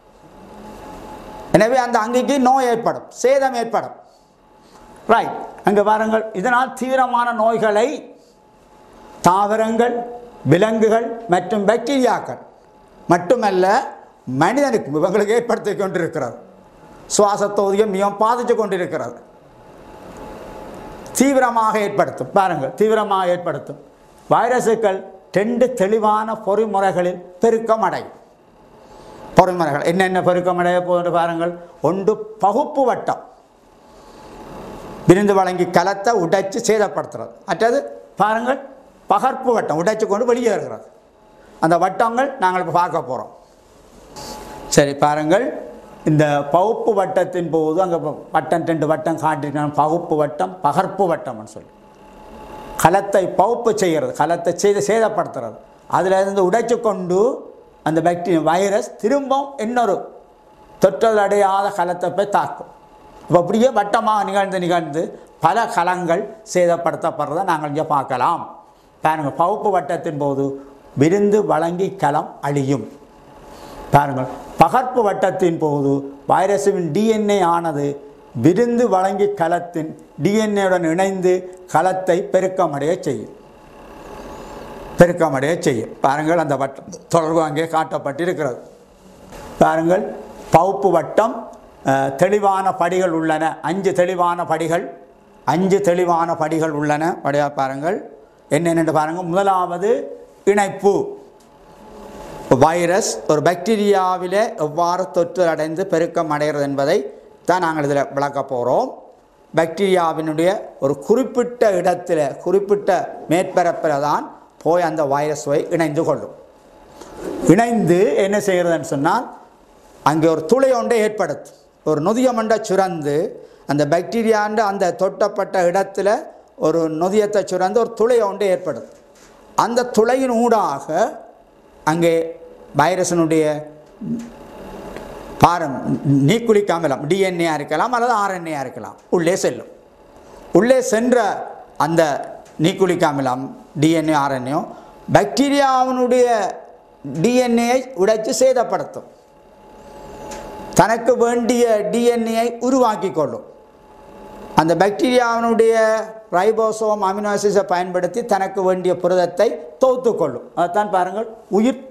எனவே அந்த அங்கிக்கு நோய் ஏற்படும், சேதம் ஏற்படும். ரைட். அங்கே பாருங்கள், இதனால் தீவிரமான நோய்களை தாவரங்கள், விலங்குகள் மற்றும் பாக்டீரியாக்கள் மட்டுமல்ல மனிதனுக்கு இவங்களுக்கு ஏற்படுத்தி கொண்டிருக்கிறது. சுவாச தொகுதியை மிகவும் பாதித்து கொண்டிருக்கிறது. தீவிரமாக ஏற்படுத்தும். வைரசுகள் 2 தெளிவான பொறிமுறைகளில் பெருக்கமடையும். பொறிமுறைகள் என்னென்ன பெருக்கமடைய போன்று பாருங்கள். ஒன்று பகுப்பு வட்டம், விருந்து வழங்கி கலத்தை உடைச்சு சேதப்படுத்துறது. மற்றது பாருங்கள் பகர்ப்பு வட்டம், உடைச்சு கொண்டு வெளியேறுகிறது. அந்த வட்டங்கள் நாங்கள் இப்போ பார்க்க போகிறோம். சரி பாருங்கள், இந்த பகுப்பு வட்டத்தின் போது அங்கே வட்டம் 2 வட்டம் காட்டிருக்காங்க. பகுப்பு வட்டம், பகர்ப்பு வட்டம்னு சொல்லி கலத்தை பகுப்பு செய்கிறது, கலத்தை சேதப்படுத்துறது. அதில் இருந்து உடைச்சு கொண்டு அந்த பாக்டீரியா வைரஸ் திரும்பவும் இன்னொரு தொற்றலடையாத கலத்தை போய் தாக்கும். இப்போ அப்படியே வட்டமாக நிகழ்ந்து பல கலங்கள் சேதப்படுத்தப்படுறதை நாங்கள் இங்கே பார்க்கலாம். பாருங்கள், பகுப்பு வட்டத்தின் போது விருந்து வழங்கி கலம் அழியும். பாருங்கள், பகர்ப்பு வட்டத்தின் போது வைரஸின் DNA ஆனது விருந்து வழங்கி கலத்தின் DNAவுடன் இணைந்து கலத்தை பெருக்கமடைய செய்யும். பாருங்கள், அந்த வட்டம் தொடர்பு அங்கே காட்டப்பட்டிருக்கிறது. பாருங்கள், பகுப்பு வட்டம் தெளிவான படிகள் உள்ளன. 5 தெளிவான படிகள் உள்ளன. பாருங்கள் என்னென்னு பாருங்கள். முதலாவது இணைப்பு. வைரஸ் ஒரு பாக்டீரியாவிலே எவ்வாறு தொற்று அடைந்து பெருக்கம் அடைகிறது என்பதை தான் நாங்கள் இதில் விளக்க போகிறோம். பாக்டீரியாவினுடைய ஒரு குறிப்பிட்ட இடத்துல, குறிப்பிட்ட மேற்பரப்பில் தான் போய் அந்த வைரஸ் இணைந்து கொள்ளும். இணைந்து என்ன செய்கிறதுன்னு சொன்னால், அங்கே ஒரு துளை ஒன்றை ஏற்படுத்தும். ஒரு நொதியமண்டை சுரந்து அந்த பாக்டீரியாண்ட அந்த தொட்டப்பட்ட இடத்துல ஒரு நொதியத்தை சுரந்து ஒரு துளை ஒன்றை ஏற்படுத்தும். அந்த துளையின் ஊடாக அங்கே வைரஸினுடைய நீக்குளிக் அமிலம் DNA இருக்கலாம் அல்லது RNA இருக்கலாம், உள்ளே செல்லும். உள்ளே சென்ற அந்த நீக்குளிக் அமிலம் DNA RNA பாக்டீரியாவினுடைய DNAயை உடைத்து சேதப்படுத்தும். தனக்கு வேண்டிய DNAயை உருவாக்கி கொள்ளும். அந்த பாக்டீரியாவினுடைய ரைபோசோம் அமினோ ஆசிட்ஸை பயன்படுத்தி தனக்கு வேண்டிய புரதத்தை தொகுத்துக்கொள்ளும். அதுதான் பாருங்கள் உயிர்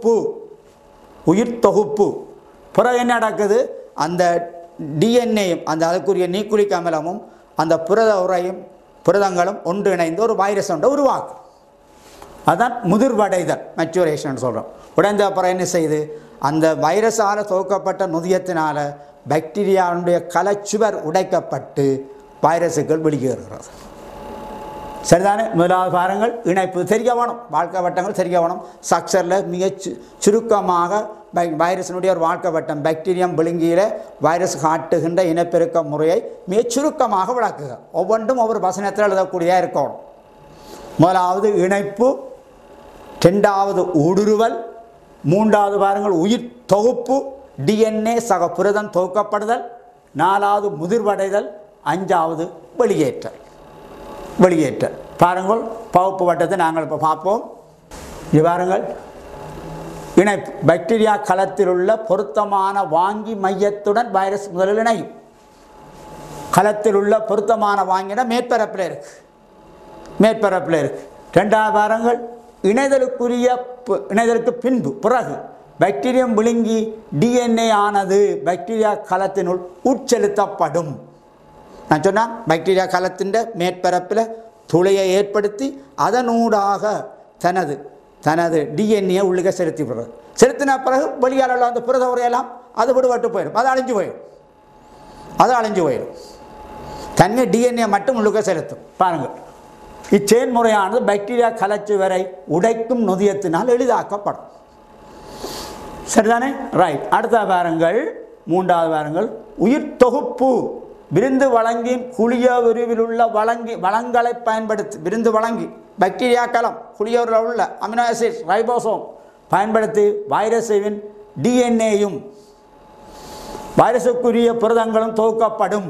தொகுப்பு. பிறகு என்ன நடக்குது, அந்த டிஎன்ஏயும் அந்த அதுக்குரிய நியூக்ளிக் அமிலமும் அந்த புரதங்களும் ஒன்றிணைந்து ஒரு வைரஸ் ஒன்றை உருவாக்கும். அதுதான் முதிர்வடைதல், மெச்சுரேஷன் சொல்கிறோம். உடைந்த அப்புறம் என்ன செய்யுது, அந்த வைரஸால் துவக்கப்பட்ட நுதியத்தினால் பாக்டீரியாவுடைய கலச்சுவர் உடைக்கப்பட்டு வைரஸுகள் வெளியேறுகிறது. சரிதானே? முதலாவது பாருங்கள் இணைப்பு தெரிய வேணும், வாழ்க்கை வட்டங்கள் தெரிய வேணும். ஸ்ட்ரக்சரில் மிக சுருக்கமாக வைரஸினுடைய ஒரு வாழ்க்கை வட்டம் பாக்டீரியம் விழுங்கியில் வைரஸ் காட்டுகின்ற இனப்பெருக்க முறையை மிக சுருக்கமாக விளக்குக. ஒவ்வொன்றும் ஒவ்வொரு வசனத்தில் எழுதக்கூடியதாக இருக்கணும். முதலாவது இணைப்பு, ரெண்டாவது ஊடுருவல், மூன்றாவது பாருங்கள் உயிர் தொகுப்பு, டிஎன்ஏ சக புரதம் தொகுக்கப்படுதல், நாலாவது முதிர்வடைதல், அஞ்சாவது வெளியேற்றல். பாருங்கள் பகுப்பு வட்டத்தை நாங்கள் இப்போ பார்ப்போம். இது பாருங்கள் இணைப்பு, பாக்டீரியா கலத்தில் உள்ள பொருத்தமான வாங்கி மையத்துடன் வைரஸ் முதலில் இணையும். கலத்தில் உள்ள பொருத்தமான வாங்கின மேற்பரப்பில் இருக்கு. ரெண்டாவது பாருங்கள் இணைதலுக்கு பிறகு பாக்டீரியம் விழுங்கி டிஎன்ஏ ஆனது பாக்டீரியா கலத்தினுள் உட்செலுத்தப்படும். நான் சொன்னால் பாக்டீரியா கலத்தின் மேற்பரப்பில் துளையை ஏற்படுத்தி அதனூடாக தனது டிஎன்ஏ உள்ளுக செலுத்தின பிறகு வெளியால் உள்ள அந்த புரத உரையெல்லாம் அது விடுபட்டு போயிடும், அது அழிஞ்சு போயிடும். தன்னை டிஎன்ஏ மட்டும் உள்ளுக செலுத்தும். பாருங்கள் இச்செயல்முறையானது பாக்டீரியா கலச்சுவரை உடைக்கும் நொதியத்தினால் எளிதாக்கப்படும். சரிதானே? ரைட். அடுத்த பாருங்கள் மூன்றாவது பாருங்கள் உயிர் தொகுப்பு. விருந்து வழங்கின் குளிய விரிவில் உள்ள வளங்களை பயன்படுத்தி விருந்து வழங்கி பாக்டீரியா கலம் குளியோரில் உள்ள அமினோ ஆசிட்ஸ் ரைபோசோம் பயன்படுத்தி வைரஸின் டிஎன்ஏயும் வைரஸுக்குரிய புரதங்களும் தொகுக்கப்படும்.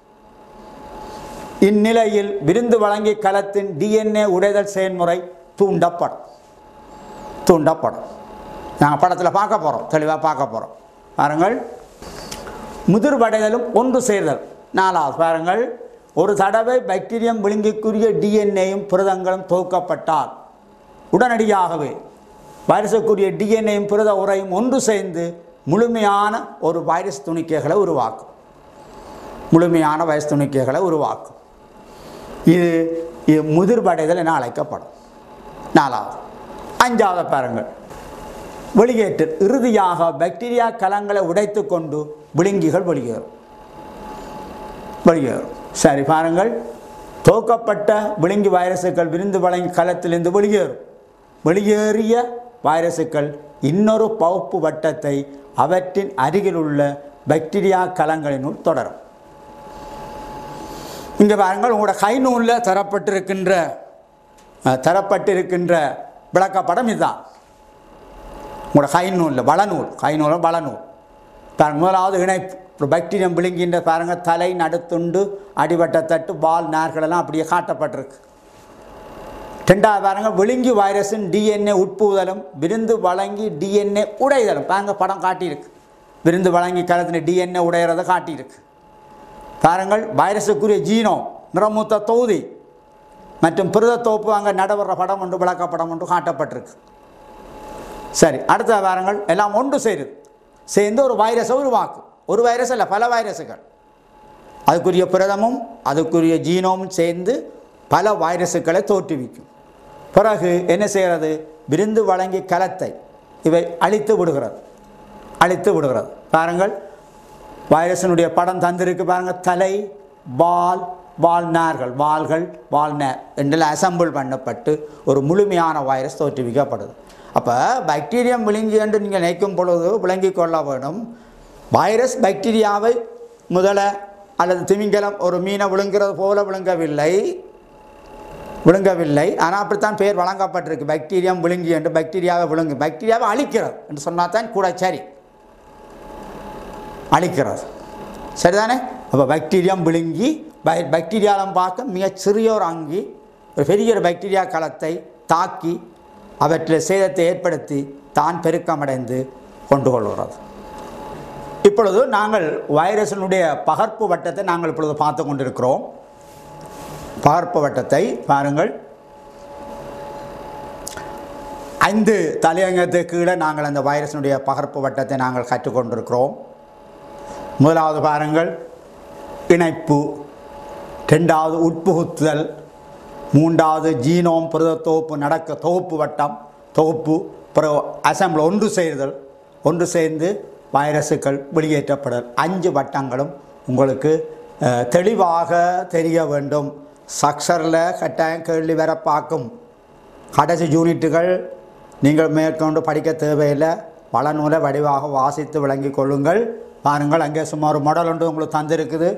இந்நிலையில் விருந்து வழங்கி கலத்தின் டிஎன்ஏ உடைதல் செயல்முறை தூண்டப்படும். நாங்கள் படத்தில் பார்க்க போகிறோம், தெளிவாக பார்க்க போகிறோம். பாருங்கள் முதிர்வடைதலும் ஒன்று சேர்தல். நாலாவது பாருங்கள் ஒரு தடவை பாக்டீரியம் விழுங்கிக்குரிய டிஎன்ஏயும் புரதங்களும் தொகுக்கப்பட்டால் உடனடியாகவே வைரஸுக்குரிய டிஎன்ஏயும் புரத உரையும் ஒன்று சேர்ந்து முழுமையான ஒரு வைரஸ் துணிக்கைகளை உருவாக்கும். இது முதிர்வடைதல் என அழைக்கப்படும். நாலாவது. அஞ்சாவது பாருங்கள் வெளியேற்றல். இறுதியாக பாக்டீரியா கலங்களை உடைத்து கொண்டு விழுங்கிகள் வெளியேறும். சரி பாருங்கள் துவக்கப்பட்ட விழுங்கி வைரசுகள் விருந்து வழங்கி கலத்திலிருந்து வெளியேறிய வைரசுகள் இன்னொரு பகுப்பு வட்டத்தை அவற்றின் அருகில் உள்ள பாக்டீரியா கலங்களினுள் தொடரும். இங்கே பாருங்கள் உங்களோட கைநூலில் தரப்பட்டிருக்கின்ற விளக்கப்படம் இதுதான். உங்களோட கைநூலில் வளநூல் பாருங்கள். முதலாவது இணைப்பு. ஒரு பாக்டீரியம் விழுங்கின்ற பாருங்கள் தலை நடுத்துண்டு அடிவட்ட தட்டு வால் நார்களெல்லாம் அப்படியே காட்டப்பட்டிருக்கு. ரெண்டாவது பாருங்கள் விழுங்கி வைரஸின் டிஎன்ஏ உட்புதலும் விருந்து வழங்கி டிஎன்ஏ உடைதலும். பாருங்கள் படம் காட்டியிருக்கு. விருந்து வழங்கி கலத்தின டிஎன்ஏ உடையிறதை காட்டியிருக்கு. பாருங்கள் வைரஸுக்குரிய ஜீனோம் நிறமூத்த தொகுதி மற்றும் புரத தொகுப்பு அங்கே நடைபெற படம் ஒன்று விளக்கப்படம் ஒன்று காட்டப்பட்டிருக்கு. சரி அடுத்த பாருங்கள் எல்லாம் ஒன்று சேர்ந்து ஒரு வைரஸை உருவாக்கும். ஒரு வைரஸ் அல்ல, பல வைரஸுகள். அதுக்குரிய புரதமும் அதுக்குரிய ஜீனோமும் சேர்ந்து பல வைரஸுகளை தோற்றுவிக்கும். பிறகு என்ன செய்கிறது, விருந்து வழங்கி கலத்தை இவை அழித்து விடுகிறது. பாருங்கள் வைரஸினுடைய படம் தந்திருக்கு. பாருங்கள் தலை வால்நார்கள் வால்நேர் என்றெல்லாம் அசம்பிள் பண்ணப்பட்டு ஒரு முழுமையான வைரஸ் தோற்றுவிக்கப்படுது. அப்போ பாக்டீரியம் விழுங்கி என்று நீங்கள் நினைக்கும் பொழுது விளங்கி கொள்ள வேணும், வைரஸ் பாக்டீரியாவை முதல அல்லது திமிங்கலம் ஒரு மீனை விழுங்கிறது போல விழுங்கவில்லை. ஆனால் அப்படித்தான் பெயர் வழங்கப்பட்டிருக்கு. பாக்டீரியம் விழுங்கி என்று பாக்டீரியாவை அழிக்கிறது என்று சொன்னால் தான் கூட சரி, அழிக்கிறது. சரிதானே? அப்போ பாக்டீரியம் விழுங்கி பாக்டீரியாவில் பார்க்க மிகச் சிறியோர் அங்கி ஒரு பெரிய ஒரு பாக்டீரியா களத்தை தாக்கி அவற்றில் சேதத்தை ஏற்படுத்தி தான் பெருக்கமடைந்து கொண்டு கொள்கிறது. இப்பொழுது நாங்கள் வைரஸினுடைய பகர்ப்பு வட்டத்தை நாங்கள் இப்பொழுது பார்த்து கொண்டிருக்கிறோம். பகர்ப்பு வட்டத்தை பாருங்கள். 5 தலையங்கத்துக்கு கீழே நாங்கள் அந்த வைரஸினுடைய பகர்ப்பு வட்டத்தை நாங்கள் கற்றுக்கொண்டிருக்கிறோம். முதலாவது பாருங்கள் இணைப்பு, 2வது உட்புகுத்துதல், 3வது ஜீனோம் புரத தொகுப்பு தொகுப்பு வட்டம் தொகுப்பு, பிறகு அசம்பிள் ஒன்று சேர்ந்து வைரஸுகள் வெளியேற்றப்படல். 5 வட்டங்களும் உங்களுக்கு தெளிவாக தெரிய வேண்டும். சக்சரில் கட்டாயம் கேள்வி வர பார்க்கும். கடைசி யூனிட்டுகள் நீங்கள் மேற்கொண்டு படிக்க தேவையில்லை. பலநூலை வடிவாக வாசித்து விளங்கி கொள்ளுங்கள். பாருங்கள், அங்கே சுமார் மாடல் ஒன்று உங்களுக்கு தந்திருக்குது.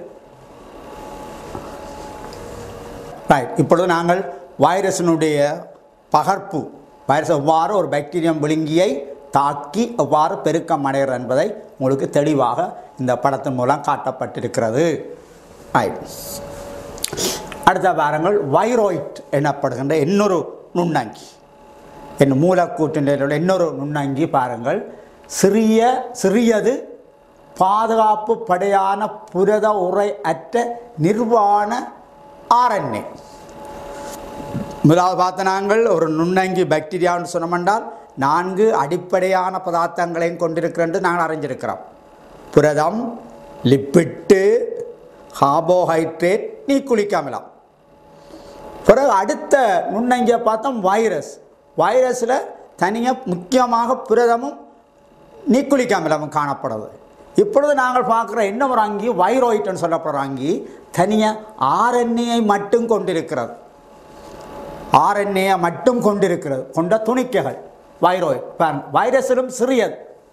ரைட், இப்பொழுது நாங்கள் வைரஸினுடைய பகர்ப்பு, வைரஸ் எவ்வாறு ஒரு பாக்டீரியம் விழுங்கியை தாக்கி எவ்வாறு பெருக்கம் அடைகிறது என்பதை உங்களுக்கு தெளிவாக இந்த படத்தின் மூலம் காட்டப்பட்டிருக்கிறது. ரைட், அடுத்த பாருங்கள் வைரோய்ட் எனப்படுகின்ற இன்னொரு நுண்ணங்கி, மூலக்கூற்றின் இன்னொரு நுண்ணங்கி. பாருங்கள், சிறியது பாதுகாப்பு படையான புரத உரை அற்ற நிர்வாண RNA. முதலாவது பார்த்த நாங்கள் ஒரு நுண்ணங்கி பாக்டீரியான்னு சொன்னோம்னால் 4 அடிப்படையான பதார்த்தங்களையும் கொண்டிருக்கிறேன் நாங்கள் அறிஞ்சிருக்கிறோம். புரதம், லிப்பிட்டு, கார்போஹைட்ரேட், நியூக்ளிக் அமிலம். பிறகு அடுத்த நுண்ணங்கியை பார்த்தோம் வைரஸில் தனியாக முக்கியமாக புரதமும் நியூக்ளிக் அமிலமும் காணப்படுது. இப்பொழுது நாங்கள் பார்க்குற இன்னொரு அங்கி வைரோய்ட்னு சொல்லப்படுற அங்கி தனியாக RNA மட்டும் கொண்டிருக்கிறது. RNA மட்டும் கொண்ட துணிக்கைகள் வைரோய்ட். வைரஸிலும் சிறியது,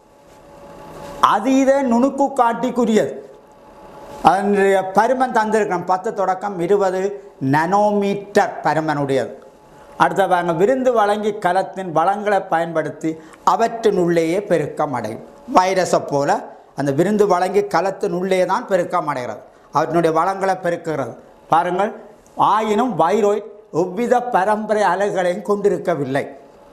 அதீத நுணுக்கு காட்டிக்குரியது. அதனுடைய பருமன் தந்திருக்கிறோம் 10 தொடக்கம் 20 நானோமீட்டர் பருமனுடையது. அடுத்த பாருங்க, விருந்து வழங்கி கலத்தின் வளங்களை பயன்படுத்தி அவற்றினுள்ளேயே பெருக்கம் அடையும். வைரஸை போல அந்த விருந்து வழங்கி கலத்தினுள்ளே தான் பெருக்கம் அடைகிறது, அவற்றினுடைய வளங்களை பெருக்குகிறது. பாருங்கள், ஆயினும் வைரோய்ட் எவ்வித பரம்பரை அலைகளையும் கொண்டிருக்கவில்லை.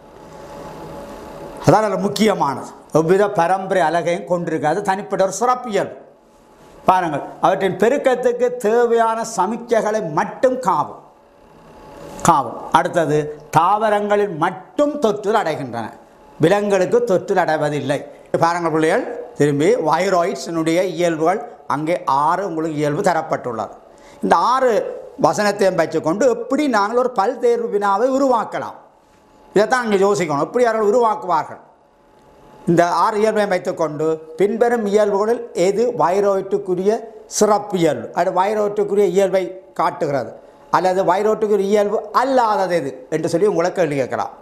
அதான் அதில் முக்கியமானது, எவ்வித பரம்பரை அலகையும் கொண்டிருக்காது, தனிப்பட்ட ஒரு சிறப்பியல். பாருங்கள், அவற்றின் பெருக்கத்துக்கு தேவையான சமிக்கைகளை மட்டும் காவும். அடுத்தது, தாவரங்களில் மட்டும் தொற்றில் அடைகின்றன, விலங்குகளுக்கு தொற்றில் அடைவதில்லை. பாருங்கள் பிள்ளைகள், திரும்பி வைராய்ட்ஸினுடைய இயல்புகள் அங்கே 6 உங்களுக்கு இயல்பு தரப்பட்டுள்ளது. இந்த 6 வசனத்தையும் வச்சுக்கொண்டு எப்படி நாங்கள் ஒரு பல்தேர்வு வினாவை உருவாக்கலாம், இதைத்தான் இங்கே யோசிக்கணும். எப்படி அவர்கள் உருவாக்குவார்கள்? இந்த 6 இயல்பையும் வைத்துக்கொண்டு பின்வரும் இயல்புகளில் எது வைராய்ட்டுக்குரிய சிறப்பு இயல்பு, அது வைராய்ட்டுக்குரிய இயல்பை காட்டுகிறது, அல்லது வைராய்ட்டுக்குரிய இயல்பு அல்லாதது எது என்று சொல்லி உங்களை கேள்வி கேட்கலாம்.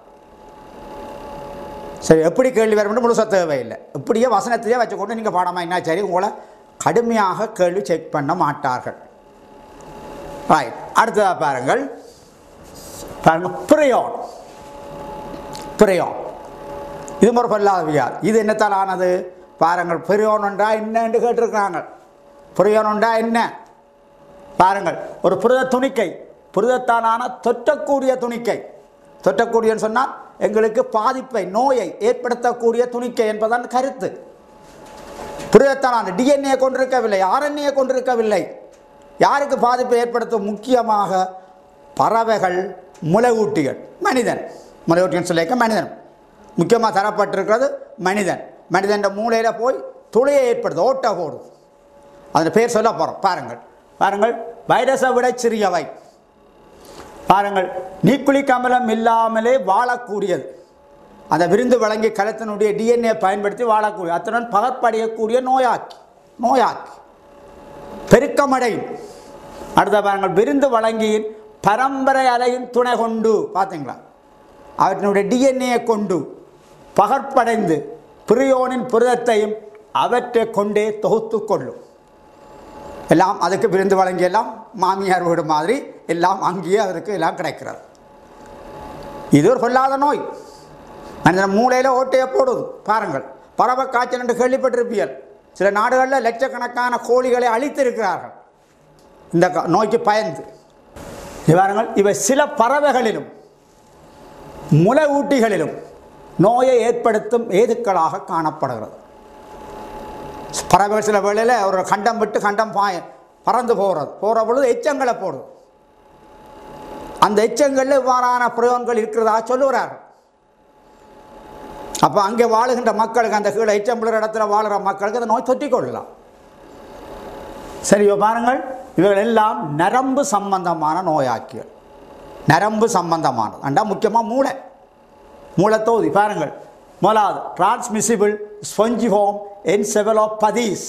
சரி, எப்படி கேள்வி வர வேண்டும் முழுச தேவையில்லை, இப்படியே வசனத்திலே வச்சுக்கொண்டு நீங்கள் பாடமாக என்ன சரி, உங்களை கடுமையாக கேள்வி செக் பண்ண மாட்டார்கள். ரைட், அடுத்ததாக பாருங்கள், பிரியோன் இது ஒரு பொல்லாத வியாதி. இது என்னத்தால் ஆனது? பாருங்கள், பிரியோன் ஒன்றா என்ன என்று கேட்டிருக்கிறாங்க. பிரியோன் ஒன்றா என்ன? பாருங்கள், ஒரு புரத துணிக்கை, புரதத்தாலான தொற்றக்கூடிய துணிக்கை. தொற்றக்கூடியன்னு சொன்னால் எங்களுக்கு பாதிப்பை, நோயை ஏற்படுத்தக்கூடிய துணிக்கை என்பதான் கருத்து. புரதத்தாலான DNA கொண்டிருக்கவில்லை, RNA கொண்டிருக்கவில்லை. யாருக்கு பாதிப்பை ஏற்படுத்தும்? முக்கியமாக பறவைகள், முளையூட்டிகள், மனிதன். முளையூட்டின்னு சொல்லியிருக்க மனிதன் முக்கியமாக தரப்பட்டிருக்கிறது. மனிதன் மூளையில் போய் துளையை ஏற்படுது, ஓட்ட போடுது. அதன் பேர் சொல்ல போகிறோம். பாருங்கள், வைரஸை விட சிறியவை. பாருங்கள், நியூக்ளிக் அமிலம் இல்லாமலே வாழக்கூடியது, அந்த விருந்து வழங்கி கலத்தினுடைய DNA பயன்படுத்தி வாழக்கூடிய, அத்துடன் பகற்படையக்கூடிய நோயாக்கி பெருக்கமடையும். அடுத்த பாருங்கள், விருந்து வழங்கியின் பரம்பரை அலையின் துணை கொண்டு, பார்த்தீங்களா, அவற்றினுடைய DNA கொண்டு பகற்படைந்து பிரியோனின் புரதத்தையும் அவற்றை கொண்டே தொகுத்து கொள்ளும். எல்லாம் அதுக்கு விருந்து வழங்கி எல்லாம் மாமியார் வீடு மாதிரி எல்லாம் அங்கேயே அதற்கு எல்லாம் கிடைக்கிறது. இது ஒரு பொல்லாத நோய், மனிதன் மூளையில் ஓட்டையை போடுது. பாருங்கள், பறவை காய்ச்சல் என்று கேள்விப்பட்டிருப்பீர்கள். சில நாடுகளில் லட்சக்கணக்கான கோழிகளை அழித்திருக்கிறார்கள் இந்த நோய்க்கு பயந்து. பாருங்கள், இவை சில பறவைகளிலும் முளை ஊட்டிகளிலும் நோயை ஏற்படுத்தும் ஏதுக்களாக காணப்படுகிறது. பறவைகள் சில வேளையில் ஒரு கண்டம் விட்டு கண்டம் பறந்து போகிற பொழுது எச்சங்களை போடுது. அந்த எச்சங்களில் இவ்வாறான பிரயோகங்கள் இருக்கிறதா சொல்லுகிறார். அப்போ அங்கே வாழுகின்ற மக்களுக்கு, அந்த கீழே எச்சம்புள்ள இடத்துல வாழுகிற மக்களுக்கு அந்த நோய் தொற்றிக்கொள்ளலாம். சரியோ பாருங்கள், இவர்கள் எல்லாம் நரம்பு சம்பந்தமான நோயாக்கிகள். நரம்பு சம்பந்தமானது அண்டா முக்கியமாக மூளைத்தொகுதி. பாருங்கள், முதலாவது டிரான்ஸ்மிசிபிள் ஸ்பொஞ்சிஃபார்ம் என்செஃபலோபதிஸ்,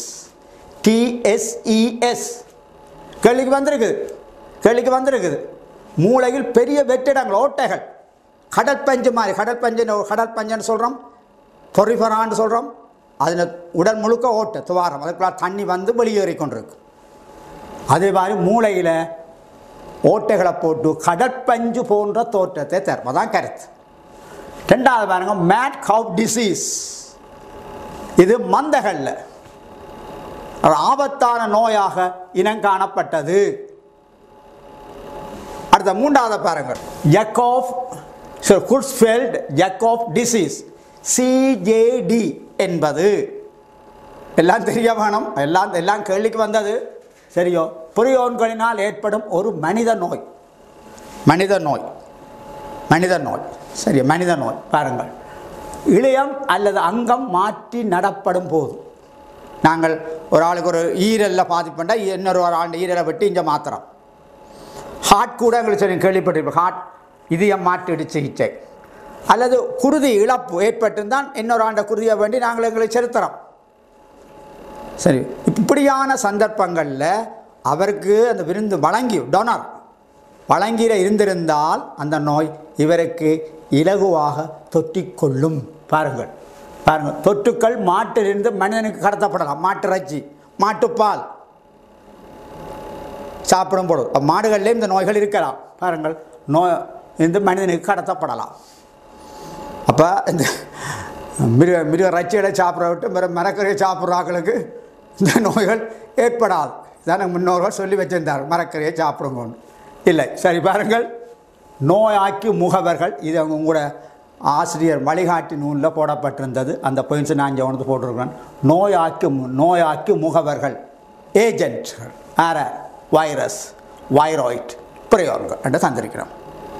TSES. கேள்விக்கு வந்திருக்குது. மூளையில் பெரிய வெற்றிடங்கள், ஓட்டைகள், கடற்பஞ்சு மாதிரி. கடற்பஞ்சுன்னு சொல்கிறோம், பொரிஃபரான்னு சொல்கிறோம். அதில் உடல் முழுக்க ஓட்டை துவாரம், அதுக்குள்ள தண்ணி வந்து வெளியேறி கொண்டிருக்கு. அதே மாதிரி மூளையில் ஓட்டைகளை போட்டு கடற்பஞ்சு போன்ற தோற்றத்தை தரும். அதான் கருத்து. ரெண்டாவது பாருங்க, மேட் கவ் டிசீஸ். இது மந்தைகளில் ஆபத்தான நோயாக இனங்காணப்பட்டது. அடுத்த மூன்றாவது பாருங்கள், ஜக்கோஃப் டிசீஸ், CJD என்பது எல்லாம் தெரிய வேணும். எல்லாம் கேள்விக்கு வந்தது. சரியோ, புரியோன்களினால் ஏற்படும் ஒரு மனித நோய். சரி, மனித நோய். பாருங்கள், இளையம் அல்லது அங்கம் மாற்றி நடப்படும் போது, நாங்கள் ஒரு ஆளுக்கு ஒரு ஈரலில் பாதிப்புண்டா இன்னொரு ஆண்டு ஈரலை விட்டு இங்கே மாத்திரம். ஹார்ட் கூட எங்களுக்கு சொல்லி கேள்விப்பட்டிருப்போம். ஹார்ட் இதயம் மாற்றீடு சிகிச்சை அல்லது குருதி இழப்பு ஏற்பட்டிருந்தால் இன்னொரு ஆண்ட குருதியை வேண்டி நாங்கள் எங்களுக்கு செலுத்துகிறோம். சரி, இப்படியான சந்தர்ப்பங்களில் அவருக்கு அந்த விருந்து டொனர் வழங்கியில் இருந்திருந்தால் அந்த நோய் இவருக்கு இலகுவாக தொற்றிக்கொள்ளும். பாருங்கள், தொற்றுக்கள் மாட்டிலிருந்து மனிதனுக்கு கடத்தப்படலாம். மாட்டிறைச்சி, மாட்டுப்பால் சாப்பிடும் பொழுது மாடுகளிலே இந்த நோய்கள் இருக்கலாம். பாருங்கள், நோய் இந்த மனிதனுக்கு கடத்தப்படலாம். அப்போ இந்த மிருக இறைச்சிகளை சாப்பிட விட்டு மரக்கறியை சாப்பிட்றாக்களுக்கு இந்த நோய்கள் ஏற்படாது. இதான் முன்னோர்கள் சொல்லி வச்சிருந்தார், மரக்கறியை சாப்பிடுங்கன்னு. இல்லை, சரி பாருங்கள், நோயாக்கி முகவர்கள். இது உங்களோட ஆசிரியர் வழிகாட்டி நூலில் போடப்பட்டிருந்தது. அந்த பாயிண்ட்ஸை நான் இங்கே வந்து போட்டிருக்கிறேன். நோயாக்கி முகவர்கள், ஏஜென்ட்கள், வைரஸ், வைராய்ட் பிரயோகங்கள் என்று தந்திருக்கிறோம்.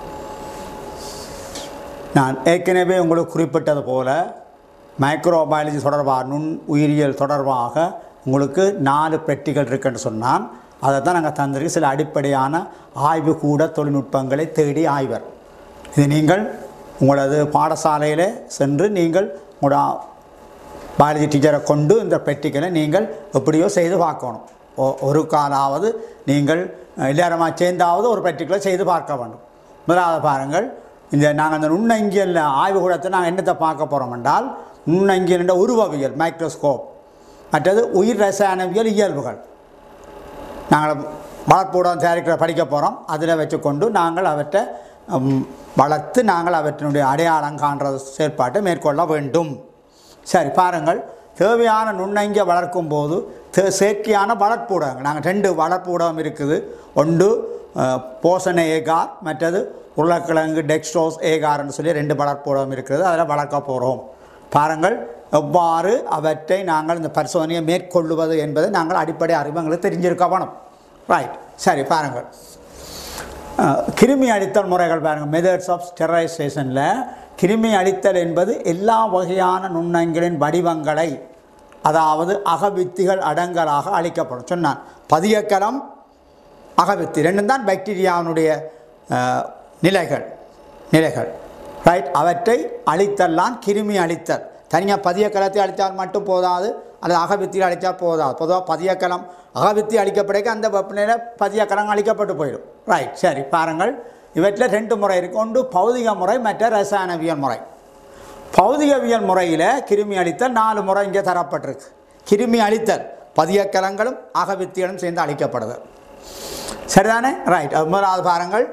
நான் ஏற்கனவே உங்களுக்கு குறிப்பிட்டது போல மைக்ரோபயாலஜி தொடர்பாக, நுண் உயிரியல் தொடர்பாக உங்களுக்கு 4 பெட்டிகள் இருக்குன்னு சொன்னால், அதை தான் நாங்கள் தந்திருக்க சில அடிப்படையான ஆய்வு கூட தொழில்நுட்பங்களை தேடி ஆய்வர். இது நீங்கள் உங்களது பாடசாலையில் சென்று நீங்கள் உங்களோட பயாலஜி டீச்சரை கொண்டு இந்த பெட்டிகளை நீங்கள் எப்படியோ செய்து பார்க்கணும். ஒரு காலாவது நீங்கள் எல்லாருமா சேர்ந்தாவது ஒரு பெட்டிகளை செய்து பார்க்க வேண்டும். முதலாவது பாருங்கள், நாங்கள் அந்த நுண்ணங்கியல் ஆய்வுக்கூடத்தை நாங்கள் என்னத்தை பார்க்க போகிறோம் என்றால், நுண்ணங்கியல் என்ற உருவவியல் மைக்ரோஸ்கோப், மற்றது உயிர் ரசாயனவியல் இயல்புகள். நாங்கள் வளர்ப்பூடம் படிக்க போகிறோம். அதில் வச்சுக்கொண்டு நாங்கள் அவற்றை வளர்த்து நாங்கள் அவற்றினுடைய அடையாளம் காண்ற செயற்பாட்டை மேற்கொள்ள வேண்டும். சரி பாருங்கள், தேவையான நுண்ணங்கிய வளர்க்கும் போது செயற்கையான வளர்ப்பூடகங்கள் நாங்கள் 2 வளர்ப்பூடகம் இருக்குது. ஒன்று போசன ஏகார், மற்றது உருளைக்கிழங்கு டெக்ஸ்ட்ரோஸ் ஏகார்னு சொல்லி 2 வளர்ப்பூடகம் இருக்கிறது. அதில் வளர்க்க போகிறோம். பாருங்கள், எவ்வாறு அவற்றை நாங்கள் இந்த பரிசோதனையை மேற்கொள்ளுவது என்பதை நாங்கள் அடிப்படை அறிவுங்களுக்கு தெரிஞ்சிருக்க வேணும். ரைட், சரி பாருங்கள், கிருமி அழித்தல் முறைகள் பாருங்கள். மெத்தட்ஸ் ஆஃப் ஸ்டெரைலைசேஷனில் கிருமி அழித்தல் என்பது எல்லா வகையான நுண்ணங்கிகளின் வடிவங்களை, அதாவது அகவித்திகள் அடங்கலாக அழிக்கப்படும் சொன்னான். பதியக்கலம், அகவித்தி 2 தான் பாக்டீரியாவினுடைய நிலைகள். ரைட், அவற்றை அழித்தல்லாம் கிருமி அழித்தல். தனியாக பதியக்கலத்தை அழித்தால் மட்டும் போதாது, அல்லது அகவித்தியில் அழித்தால் போதாது. பொதுவாக பதியக்கலம் அகவித்தி அழிக்கப்படைக்க அந்த வெப்பநிலை பதியக்கலம் அழிக்கப்பட்டு போயிடும். ரைட், சரி பாருங்கள், இவற்றில் 2 முறை இருக்குது. ஒன்று பௌதிக முறை, மற்ற ரசாயனவியல் முறை. பௌதிகவியல் முறையில் கிருமி அழித்தல் 4 முறை இங்கே தரப்பட்டிருக்கு. கிருமி அழித்தல் பதியக்கலங்களும் அகவித்திகளும் சேர்ந்து அழிக்கப்படுது. சரிதானே? ரைட், முதலாவது பாருங்கள்,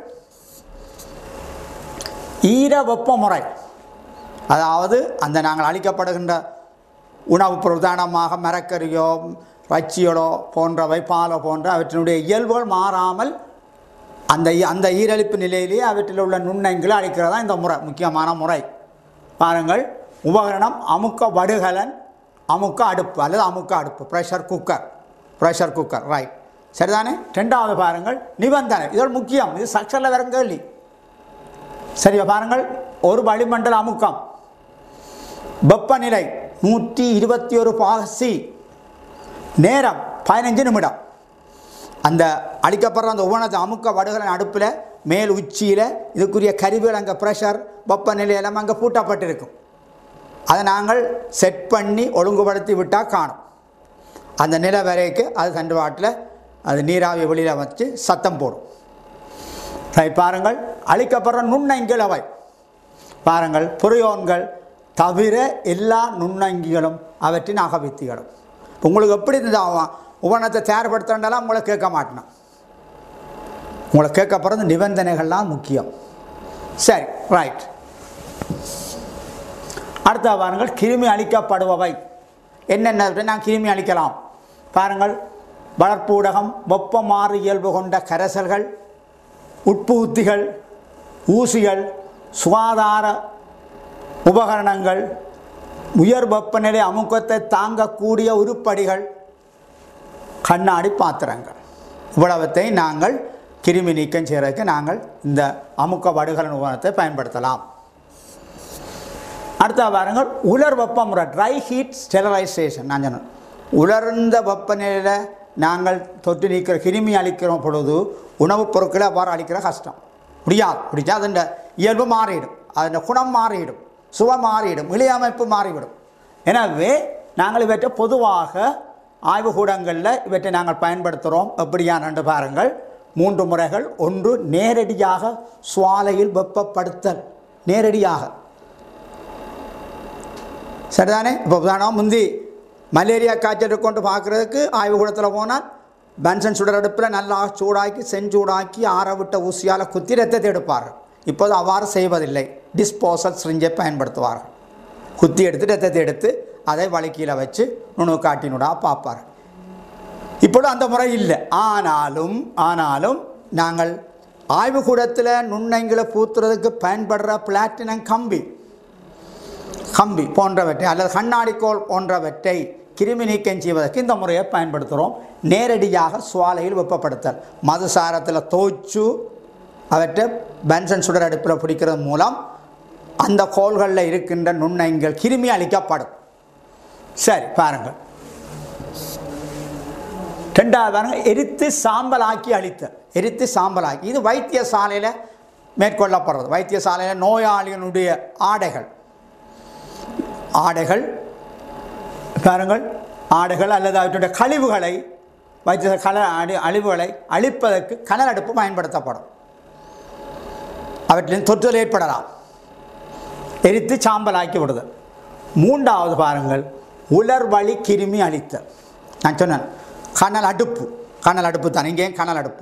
ஈர வெப்ப முறை. அதாவது அந்த நாங்கள் அளிக்கப்படுகின்ற உணவு பிரதானமாக மரக்கறியோ வச்சியலோ போன்றவை, பாலோ போன்ற அவற்றினுடைய இயல்புகள் மாறாமல் அந்த ஈரழிப்பு நிலையிலேயே அவற்றில் உள்ள நுண்ணங்களை அளிக்கிறதா இந்த முறை, முக்கியமான முறை. பாருங்கள், உபகரணம் அமுக்க வடுகலன், அமுக்க அடுப்பு அல்லது அமுக்க அடுப்பு, ப்ரெஷர் குக்கர். ரைட், சரிதானே? ரெண்டாவது பாருங்கள் நிபந்தனை, இது முக்கியம், இது சக்ஷரில் வரும் கேள்வி. சரியா பாருங்கள், ஒரு வளிமண்டல அமுக்கம், வெப்பநிலை 121 பாக சி, நேரம் 15 நிமிடம். அந்த அளிக்கப்படுற அந்த உவனத்தை அமுக்க வடுகளின் அடுப்பில் மேல் உச்சியில் இதுக்குரிய கருவிகள் அங்கே ப்ரெஷர் வெப்பநிலை எல்லாம் அங்கே பூட்டப்பட்டிருக்கும். அதை நாங்கள் செட் பண்ணி ஒழுங்குபடுத்தி விட்டால் காணும். அந்த நிலை வரைக்கு அது தண்டு வாட்டில் அது நீராவி வெளியில் வச்சு சத்தம் போடும். பாருங்கள், அளிக்கப்படுற நுண்ணங்கிகள் அவை பாருங்கள், புரியோன்கள் தவிர எல்லா நுண்ணங்கிகளும் அவற்றின் அகவித்திகளும். உங்களுக்கு எப்படி இந்த உபகரணத்தை தயார்படுத்தினாலும் உங்களை கேட்க மாட்டேன். உங்களை கேட்கப்படுறது நிபந்தனைகள்லாம் முக்கியம். சரி, ரைட். அடுத்த பாருங்கள், கிருமி அளிக்கப்படுபவை என்னென்ன நான் கிருமி அளிக்கலாம் பாருங்கள். வளர்ப்பு ஊடகம், வெப்ப மாறு இயல்பு கொண்ட கரைசல்கள், உட்புகுத்திகள், ஊசிகள், சுகாதார உபகரணங்கள், உயர் வெப்பநிலை அமுக்கத்தை தாங்கக்கூடிய உருப்படிகள், கண்ணாடி பாத்திரங்கள், இவ்வளவத்தை நாங்கள் கிருமி நீக்கம் செய்வதற்கு நாங்கள் இந்த அமுக்க வடுகலன் உபகரணத்தை பயன்படுத்தலாம். அடுத்த பாருங்கள், உலர் வெப்ப முறை, ட்ரை ஹீட் ஸ்டெரிலைசேஷன். நான் சொன்னேன், உலர்ந்த வெப்பநிலையில் நாங்கள் தொற்று நீக்கிற கிருமி அளிக்கிற பொழுது உணவுப் பொருட்களை அவ்வாறு அளிக்கிற கஷ்டம், முடியாது. அதன் இயல்பு மாறிவிடும், அதன் குணம் மாறிவிடும், சுவை மாறிவிடும், இழையமைப்பு மாறிவிடும். எனவே நாங்கள் இவற்றை பொதுவாக ஆய்வுக்கூடங்களில் இவற்றை நாங்கள் பயன்படுத்துகிறோம். எப்படியானு பாருங்கள், 3 முறைகள். ஒன்று, நேரடியாக சுவாலையில் வெப்பப்படுத்தல், நேரடியாக. சரிதானே? இப்போ உதாரணம், முந்தி மலேரியா காய்ச்சல் கொண்டு பார்க்குறதுக்கு ஆய்வுக்கூடத்தில் போனால் பன்சன் சுடரடுப்பில் நல்லா சூடாக்கி செஞ்சூடாக்கி ஆறவிட்ட ஊசியால் குத்தி ரத்தத்தை எடுப்பார்கள். இப்போது அவ்வாறு செய்வதில்லை, டிஸ்போசல் சிரிஞ்சை பயன்படுத்துவார்கள். குத்தி எடுத்து ரத்தத்தை எடுத்து அதை வலிக்கையில் வச்சு நுணு காட்டினுடா பார்ப்பார். இப்பொழுது அந்த முறை இல்லை. ஆனாலும் நாங்கள் ஆய்வுக்கூடத்தில் நுண்ணங்களை பூத்துறதுக்கு பயன்படுற பிளாட்டினம் கம்பி போன்றவற்றை அல்லது கண்ணாடிக்கோள் போன்றவற்றை கிருமி நீக்கம் செய்வதற்கு இந்த முறையை பயன்படுத்துகிறோம். நேரடியாக சுவாலையில் வெப்பப்படுத்தல், மதுசாரத்தில் தோய்ச்சு அவற்றை பென்சன் சுடர் அடுப்பில் பிடிக்கிறது மூலம் அந்த கோள்களில் இருக்கின்ற நுண்ணங்கள் கிருமி அளிக்கப்படும். சரி பாருங்கள், ரெண்டாவது பாருங்கள், எரித்து சாம்பலாக்கி அளித்தல். எரித்து சாம்பலாக்கி, இது வைத்தியசாலையில் மேற்கொள்ளப்படுறது. வைத்தியசாலையில் நோயாளிகளுடைய ஆடைகள் பாருங்கள், ஆடைகள் அல்லது அவற்றுடைய கழிவுகளை அழிவுகளை அழிப்பதற்கு கனல் அடுப்பு பயன்படுத்தப்படும். அவற்றில் தொற்றுதல் ஏற்படலாம், எரித்து சாம்பலாக்கி விடுதல். மூன்றாவது பாருங்கள், உலர் வழி கிருமி அழித்தல். நான் சொன்னேன் கனல் அடுப்பு தான், இங்கேயும் கனல் அடுப்பு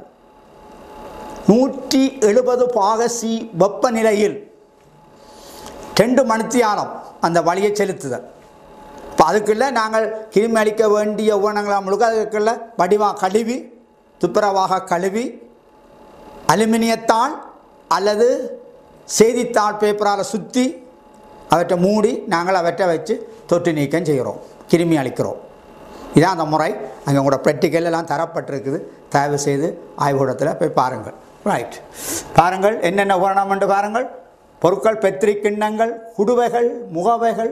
170 பாக சி வெப்பநிலையில் 2 மணித்தியாலம் அந்த வழியை செலுத்துதல். இப்போ அதுக்குள்ளே நாங்கள் கிருமி அளிக்க வேண்டிய உபகரணங்களை முழுக்க அதுக்குள்ள வடிவாக கழுவி, துப்புரவாக கழுவி, அலுமினியத்தாள் அல்லது செய்தித்தாள் பேப்பரால் சுற்றி அவற்றை மூடி நாங்கள் அவற்றை வச்சு தொற்று நீக்கம் செய்கிறோம், கிருமி அளிக்கிறோம். இதான் அந்த முறை. அங்கே உங்களோட ப்ராக்டிக்கல் எல்லாம் தரப்பட்டிருக்குது, தயவு செய்து ஆய்வுக்கூடத்தில் போய் பாருங்கள். ரைட், பாருங்கள் என்னென்ன உபகரணம் என்று பாருங்கள். பொருட்கள், பெத்திரி கிண்ணங்கள், குடுவைகள், முகவைகள்,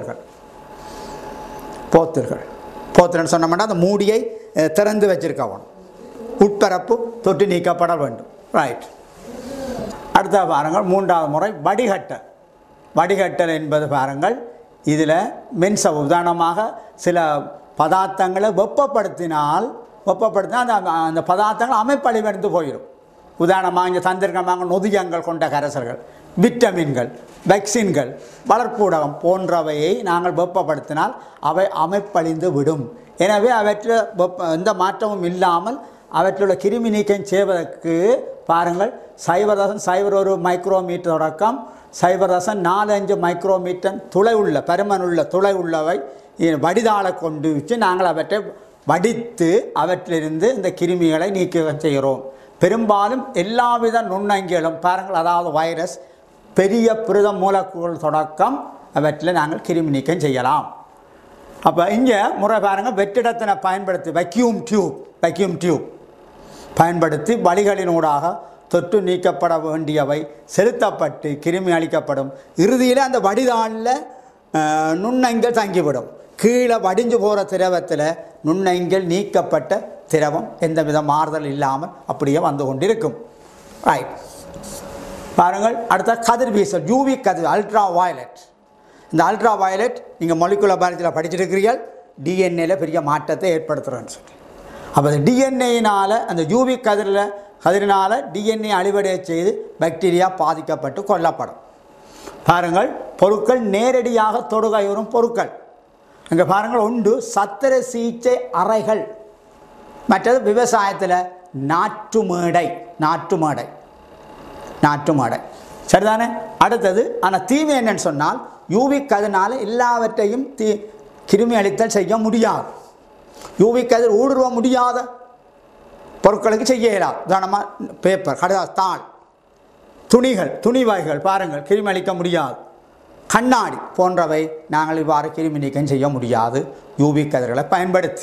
போத்தல்னு சொன்னோம்னா அந்த மூடியை திறந்து வச்சிருக்க வேணும், உட்பரப்பு தொற்று நீக்கப்பட வேண்டும். ரைட், அடுத்த பாருங்கள், மூன்றாவது முறை வடிகட்டல் என்பது பாருங்கள், இதில் உதாரணமாக சில பதார்த்தங்களை வெப்பப்படுத்தினால் அந்த பதார்த்தங்கள் அமைப்பழிவடைந்து போயிடும். உதாரணமாக இங்கே தந்திருக்கமாக நொதியங்கள் கொண்ட கரைசல்கள், விட்டமின்கள், வேக்சின்கள், வளர்ப்பு ஊடகம் போன்றவையை நாங்கள் வெப்பப்படுத்தினால் அவை அமைப்பழிந்து விடும். எனவே அவற்றில் எந்த மாற்றமும் இல்லாமல் அவற்றிலுள்ள கிருமி நீக்கம் செய்வதற்கு பாருங்கள் 0.01 மைக்ரோமீட்டர் தொடக்கம் 0.45 மைக்ரோமீட்டர் பருமனுள்ள துளை உள்ளவை வடிதாளை கொண்டு வச்சு நாங்கள் அவற்றை வடித்து அவற்றிலிருந்து இந்த கிருமிகளை நீக்கம் செய்கிறோம். பெரும்பாலும் எல்லாவித நுண்ணங்கிகளும் பாருங்கள், அதாவது வைரஸ், பெரிய புரத மூலக்கூறு தொடக்கம் அவற்றில் நாங்கள் கிருமி நீக்கம் செய்யலாம். அப்போ இங்கே முறை பாருங்கள், வெற்றிடத்தினை பயன்படுத்தி வைக்யூம் டியூப் பயன்படுத்தி வழிகளினூடாக தொற்று நீக்கப்பட வேண்டியவை செலுத்தப்பட்டு கிருமி அளிக்கப்படும். இறுதியில் அந்த வடிதாளில் நுண்ணங்கள் தங்கிவிடும். கீழே வடிஞ்சு போகிற திரவத்தில் நுண்ணங்கள் நீக்கப்பட்ட திரவம் எந்தவித மாறுதல் இல்லாமல் அப்படியே வந்து கொண்டிருக்கும். ரைட், பாருங்கள். அடுத்த கதிர்வீசல், யூவி கதிர், அல்ட்ரா வயலட். இந்த அல்ட்ரா வயலட் நீங்கள் மொலிகுலர் பயாலஜியில் படிச்சிருக்கிறீர்கள், டிஎன்ஏல பெரிய மாற்றத்தை ஏற்படுத்துகிறேன்னு சொல்லி. அப்போ அந்த டிஎன்ஏயினால் அந்த யூவி கதிரினால் டிஎன்ஏ அழிவடைய செய்து பாக்டீரியா பாதிக்கப்பட்டு கொல்லப்படும். பாருங்கள், பொருட்கள் நேரடியாக தொடுகையுறும் பொருட்கள். இங்கே பாருங்கள், ஒன்று சத்திர சிகிச்சை அறைகள், மற்றது விவசாயத்தில் நாற்று மேடை சரிதானே. அடுத்தது ஆனால் தீமை என்னன்னு சொன்னால் யூவி கதிரினால் எல்லாவற்றையும் கிருமி அழித்தல் செய்ய முடியாது. யூவி கதிர் ஊடுருவ முடியாத பொருட்களுக்கு செய்ய இயலாது. உதாரணமாக பேப்பர், கடைதாஸ், தாள், துணி வகைகள் பாருங்கள் கிருமி அளிக்க முடியாது. கண்ணாடி போன்றவை நாங்கள் இவ்வாறு கிருமி நீக்கம் செய்ய முடியாது யூவி கதிர்களை பயன்படுத்தி.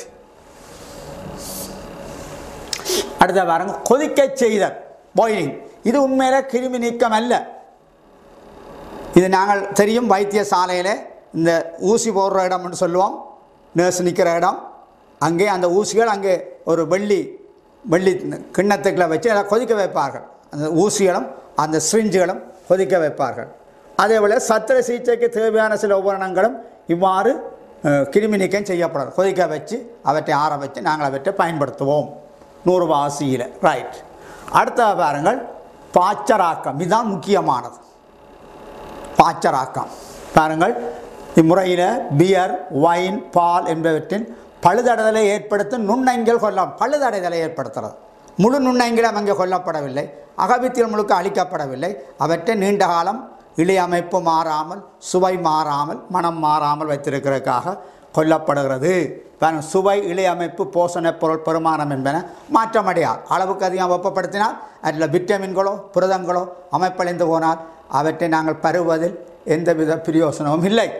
அடுத்த பாருங்க, கொதிக்க செய்தல், பாயிலிங். இது உண்மையில கிருமி நீக்கம் அல்ல. இது நாங்கள் தெரியும், வைத்தியசாலையில் இந்த ஊசி போடுற இடம்னு சொல்லுவோம், நர்ஸ் நிற்கிற இடம். அங்கே அந்த ஊசிகள் அங்கே ஒரு வெள்ளி கிண்ணத்துக்களை வச்சு அதை கொதிக்க வைப்பார்கள். அந்த ஊசிகளும் அந்த சிரிஞ்சுகளும் கொதிக்க வைப்பார்கள். அதேபோல் சத்திர சிகிச்சைக்கு தேவையான சில உபகரணங்களும் இவ்வாறு கிருமி நீக்கம் செய்யப்படும். கொதிக்க வச்சு அவற்றை ஆற வச்சு நாங்கள் அவற்றை பயன்படுத்துவோம் 100 வாசியில். ரைட். அடுத்த பாருங்கள், பாய்ச்சராக்கம். இதுதான் முக்கியமானது. பாய்ச்சராக்கம் பாருங்கள், இம்முறையில் பியர், வைன், பால் என்பவற்றின் பழுதடைதலை ஏற்படுத்தும் நுண்ணங்கிகள் பழுதடைதலை ஏற்படுத்துகிறது. முழு நுண்ணங்கிலும் அங்கே கொல்லப்படவில்லை, அகவித்தியல் முழுக்க அளிக்கப்படவில்லை. அவற்றை நீண்ட காலம் இழையமைப்பு மாறாமல், சுவை மாறாமல், மனம் மாறாமல் வைத்திருக்கிறதுக்காக கொல்லப்படுகிறது. சுவை, இழையமைப்பு, போஷண பொருள், பெருமானம் என்பன மாற்றமடையாது. அளவுக்கு அதிகம் வெப்பப்படுத்தினால் அதில் விட்டமின்களோ புரதங்களோ அமைப்படைந்து போனால் அவற்றை நாங்கள் பருவதில் எந்தவித பிரயோசனமும் இல்லை.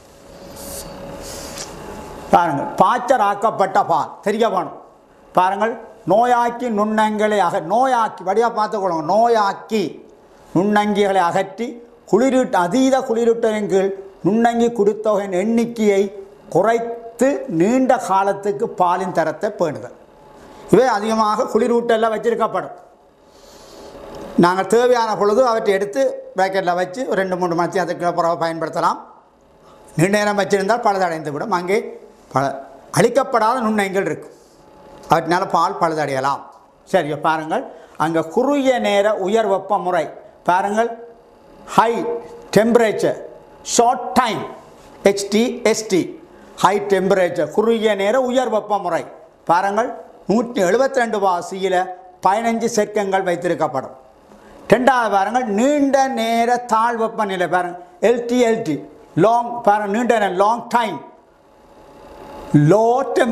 பாருங்கள், பாய்ச்சராக்கப்பட்ட பால் தெரிய வேணும். பாருங்கள், நோயாக்கி நுண்ணங்களை நோயாக்கி வடிவாக பார்த்துக்கொள்ளுங்க. நோயாக்கி நுண்ணங்கிகளை அகற்றி அதீத குளிரூட்டலின் கீழ் நுண்ணங்கி குடித்தொகையின் எண்ணிக்கையை குறைத்து நீண்ட காலத்துக்கு பாலின் தரத்தை பேணுதல். இவை அதிகமாக குளிரூட்டலில் வச்சிருக்கப்படும். நாங்கள் தேவையான பொழுது அவற்றை எடுத்து பேக்கெட்டில் வச்சு 2-3 மணி அதுக்கு பிறகு பயன்படுத்தலாம். நீண்ட நேரம் வச்சிருந்தால் பழுதடைந்து விடும். அங்கே அழிக்கப்படாத நுண்ணங்கள் இருக்கும், அவற்றினால பால் பழுதடையலாம். சரி, பாருங்கள், அங்கே குறுகிய நேர உயர் வெப்ப முறை. பாருங்கள், high temperature, short time, HTST, high temperature, குறுகிய நேர உயர் வெப்ப முறை. பாருங்கள், 172 வாசியில் 15 செகண்ட்கள் வைத்திருக்கப்படும். ரெண்டாவது பாருங்கள், நீண்ட நேர தாழ் வெப்பநிலை. பாருங்கள், LTLT, லாங், பாருங்கள், நீண்ட நேரம், லாங் டைம், லோ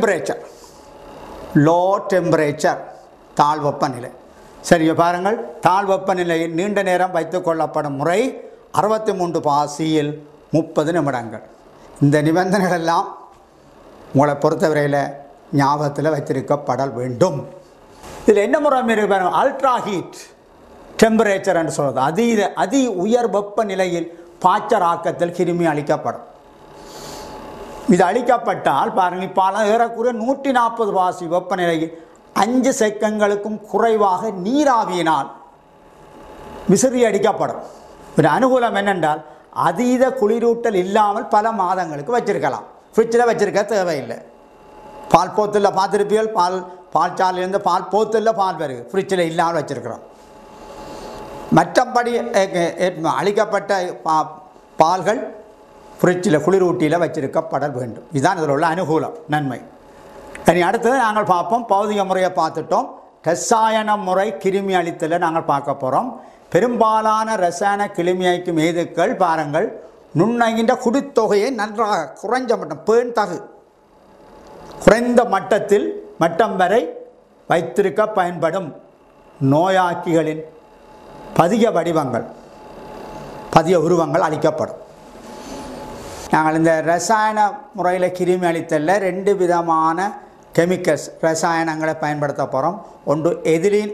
டெம்பரேச்சர், தாழ் வெப்பநிலை. சரி, பாருங்கள், தாழ் வெப்பநிலையில் நீண்ட நேரம் வைத்துக் கொள்ளப்படும் முறை 63 பாசியில் 30 நிமிடங்கள். இந்த நிபந்தனைகள் எல்லாம் உங்களை பொறுத்தவரையில் ஞாபகத்தில் வைத்திருக்கப்பட வேண்டும். இதில் என்ன முறை இருக்கு பாருங்கள், அல்ட்ரா ஹீட் டெம்பரேச்சர் என்று சொல்வது. அதி உயர் வெப்பநிலையில் பாய்ச்சராக்கத்தில் கிருமி அளிக்கப்படும். இது அளிக்கப்பட்டால் பாருங்கள், இப்போ ஏறக்குறைய 140 வாசி வெப்பநிலையில் 5 செகண்ட்களுக்கும் குறைவாக நீராவியினால் விசிறி அடிக்கப்படும். ஒரு அனுகூலம் என்னென்றால் அதீத குளிரூட்டல் இல்லாமல் பல மாதங்களுக்கு வச்சிருக்கலாம். ஃப்ரிட்ஜில் வச்சிருக்க தேவையில்லை. பால் போத்தில் பார்த்துருப்பீர்கள், பால் சாலையிலேருந்து பால் போத்தில் பால் வருது, ஃப்ரிட்ஜில் இல்லாமல் வச்சுருக்கிறோம். மற்றபடி அளிக்கப்பட்ட பால்கள் ஃப்ரிட்ஜில் குளிரூட்டியில் வச்சிருக்கப்பட வேண்டும். இதுதான் இதில் உள்ள அனுகூலம், நன்மை. இனி அடுத்தது நாங்கள் பார்ப்போம். பௌதிக முறையை பார்த்துட்டோம். ரசாயன முறை கிருமி அழித்தலை நாங்கள் பார்க்க போகிறோம். பெரும்பாலான ரசாயன கிருமி அழிக்கும் ஏதுக்கள் பாருங்கள், நுண்ணங்கின்ற குடித்தொகையை நன்றாக குறைஞ்ச மட்டம், பேண்தகு குறைந்த மட்டம் வரை வைத்திருக்க பயன்படும் நோயாக்கிகளின் பதிய உருவங்கள் அளிக்கப்படும். நாங்கள் இந்த ரசாயன முறையில் கிருமி அழித்தலில் 2 விதமான கெமிக்கல்ஸ் ரசாயனங்களை பயன்படுத்த போகிறோம். ஒன்று எதிலின்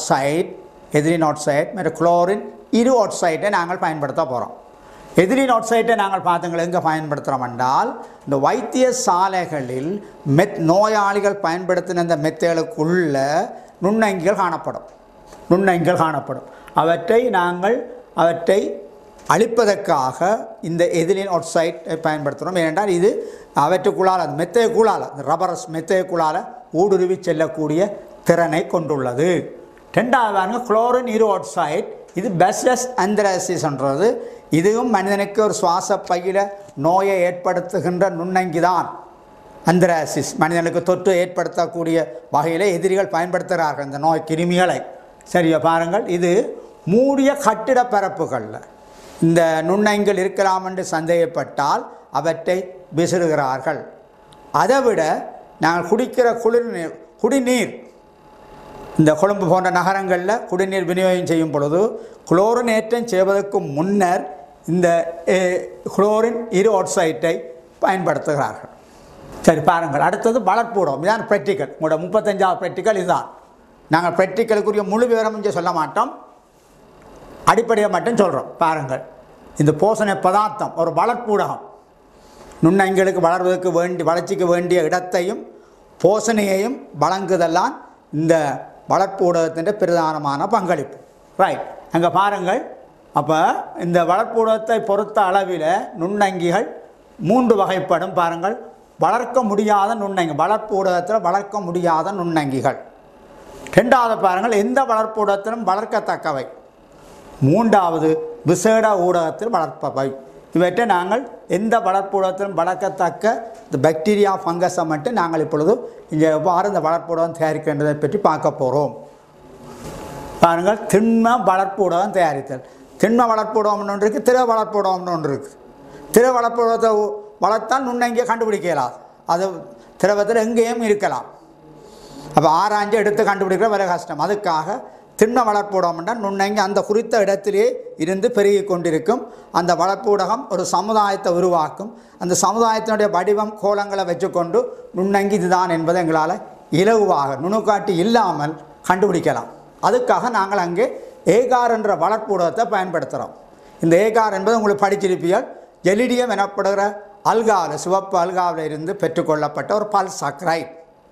ஆக்சைடு மற்றும் குளோரின் இரு ஆக்சைடை நாங்கள் பயன்படுத்த போகிறோம். எதிலின் ஆக்சைடை நாங்கள் பார்த்துங்கள் எங்கே பயன்படுத்துகிறோம் என்றால் இந்த வைத்தியசாலைகளில் நோயாளிகள் பயன்படுத்தின இந்த மெத்தைகளுக்குள்ள நுண்ணங்கிகள் காணப்படும். அவற்றை அழிப்பதற்காக இந்த எதிலின் ஆக்சைடை பயன்படுத்துகிறோம். ஏனென்றால் இது அவற்றுக்குள்ளால் அந்த மெத்தைக்குள்ளால் ரப்பரஸ் மெத்தைக்குள்ளால் ஊடுருவி செல்லக்கூடிய திறனை கொண்டுள்ளது. ரெண்டாவது குளோரின் இரு ஆக்சைடு, இது பேசிலஸ் ஆந்த்ராசிஸ்ன்றது. இதுவும் மனிதனுக்கு ஒரு சுவாச பையில நோயை ஏற்படுத்துகின்ற நுண்ணங்கி தான். ஆந்த்ராசிஸ் மனிதனுக்கு தொற்று ஏற்படுத்தக்கூடிய வகையில் எதிரிகள் பயன்படுத்துகிறார்கள் இந்த நோய் கிருமிகளை. சரியா பாருங்கள், இது மூடிய கட்டிட பரப்புகளில் இந்த நுண்ணங்கிகள் இருக்கலாம் என்று சந்தேகப்பட்டால் அவற்றை விசிறுகிறார்கள். அதைவிட நாங்கள் குடிக்கிற குடிநீர் இந்த கொழும்பு போன்ற நகரங்களில் குடிநீர் விநியோகம் செய்யும் பொழுது குளோரினேற்றம் செய்வதற்கு முன்னர் இந்த குளோரின் இரு ஆக்சைடை பயன்படுத்துகிறார்கள். சரி பாருங்கள், அடுத்தது வளர்ப்பூடம். இதுதான் ப்ராக்டிக்கல். உங்களோட 35வது ப்ராக்டிக்கல் இதுதான். நாங்கள் ப்ராக்டிக்கலுக்குரிய முழு விவரம் இங்கே சொல்ல மாட்டோம், அடிப்படையை மட்டும் சொல்கிறோம். பாருங்கள், இந்த போஷண பதார்த்தம் ஒரு வளர்ப்பூடகம் நுண்ணங்கிகளுக்கு வளர்ச்சிக்கு வேண்டிய இடத்தையும் போஷணையையும் வழங்குதெல்லாம் இந்த வளர்ப்பு ஊடகத்தின் பிரதானமான பங்களிப்பு. ரைட், அங்கே பாருங்கள். அப்போ இந்த வளர்ப்பு ஊடகத்தை பொறுத்த அளவில் நுண்ணங்கிகள் 3 வகைப்படும். பாருங்கள், வளர்க்க முடியாத நுண்ணங்கி, வளர்ப்பு ஊடகத்தில் வளர்க்க முடியாத நுண்ணங்கிகள். ரெண்டாவது பாருங்கள், எந்த வளர்ப்பு ஊடகத்திலும் வளர்க்கத்தக்கவை. மூன்றாவது விசேட ஊடகத்தில் வளர்ப்பவை. இவற்றை நாங்கள் எந்த வளர்ப்பு ஊடகத்திலும் வளர்க்கத்தக்க இந்த பாக்டீரியா ஃபங்கஸை மட்டும் நாங்கள் இப்பொழுது இங்கே எவ்வாறு இந்த வளர்ப்பு ஊடகம் தயாரிக்கின்றதை பற்றி பார்க்க போகிறோம். பாருங்கள், திண்ம வளர்ப்பு ஊடகம் தயாரித்தல். திண்ம வளர்ப்பு ஊடகம் ஒன்று இருக்குது, திர வளர்ப்பு ஊடகம் ஒன்று இருக்குது. திர வளர்ப்பு ஊடகத்தை வளர்த்தால் நுண்ணங்கியை கண்டுபிடிக்கலாம். அது திரவத்தில் எங்கேயும் இருக்கலாம். அப்போ ஆராய்ச்சி எடுத்து கண்டுபிடிக்கிற வர கஷ்டம். அதுக்காக திண்ண வளர்ப்பு ஊடகம் என்றால் நுண்ணங்கி அந்த குறித்த இடத்திலே இருந்து பெருகி கொண்டிருக்கும். அந்த வளர்ப்பு ஊடகம் ஒரு சமுதாயத்தை உருவாக்கும். அந்த சமுதாயத்தினுடைய வடிவம் கோலங்களை வச்சுக்கொண்டு நுண்ணங்கி இதுதான் என்பதை எங்களால் இலகுவாக நுணுக்காட்டி இல்லாமல் கண்டுபிடிக்கலாம். அதுக்காக நாங்கள் அங்கே ஏகார் என்ற வளர்ப்பு ஊடகத்தை பயன்படுத்துகிறோம். இந்த ஏகார் என்பது உங்களுக்கு படிச்சிருப்பியல் ஜெலிடியம் எனப்படுகிற அல்காவில், சிவப்பு அல்காவில் இருந்து பெற்றுக்கொள்ளப்பட்ட ஒரு பல்சாக்ரைட்.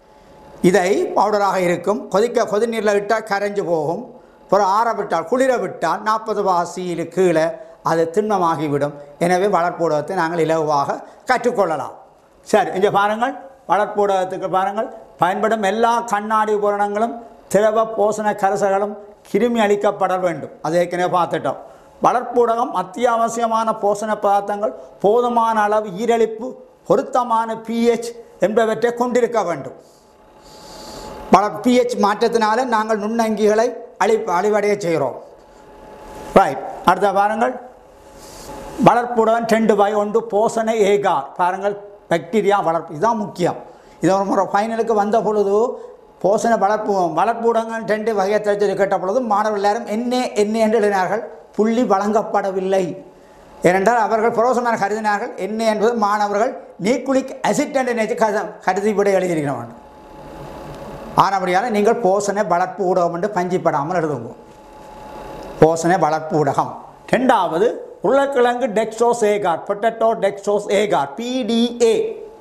இதை பவுடராக இருக்கும். கொதிநீரில் விட்டால் கரைஞ்சு போகும். அப்புறம் ஆற விட்டால், குளிர விட்டால் 40°C கீழே அது திண்மமாகிவிடும். எனவே வளர்ப்பூடகத்தை நாங்கள் இலகுவாக கற்றுக்கொள்ளலாம். சரி, இங்கே பாருங்கள், வளர்ப்பூடகத்துக்கு பாருங்கள், பயன்படும் எல்லா கண்ணாடி உபகரணங்களும் திரவ போஷண கரைசல்களும் கிருமி அளிக்கப்பட வேண்டும். அதை ஏற்கனவே பார்த்துட்டோம். வளர்ப்பூடகம் அத்தியாவசியமான போஷண பதார்த்தங்கள், போதுமான அளவு ஈரழிப்பு, பொருத்தமான pH என்பவற்றை கொண்டிருக்க வேண்டும். pH மாற்றத்தினால நாங்கள் நுண்ணங்கிகளை அழிவடைய செய்கிறோம். ரைட், அடுத்த பாருங்கள், வளர்ப்புடன் 2 வகை. ஒன்று போஷண ஏகார். பாருங்கள், பாக்டீரியா வளர்ப்பு, இதுதான் முக்கியம். இது ஒரு முறை ஃபைனலுக்கு வந்த பொழுது போஷண வளர்ப்புடங்கள் 2 வகையை தெரிஞ்சு கேட்ட பொழுது மாணவர்கள் எல்லாரும் என்ன என்று எழுதினார்கள். புள்ளி வழங்கப்படவில்லை. ஏனென்றால் அவர்கள் புரோசமாக கருதினார்கள். என்ன என்பது மாணவர்கள் நியூக்ளிக் அசிட் என்று நினைத்து கருதி விட எழுதியிருக்கிறோம். ஆனபடியால் நீங்கள் போஷண வளர்ப்பு ஊடகம் என்று பஞ்சிப்படாமல் எழுதுங்க. போஷண வளர்ப்பு ஊடகம். ரெண்டாவது உருளைக்கிழங்கு dextrose agar, potato dextrose agar, PDA.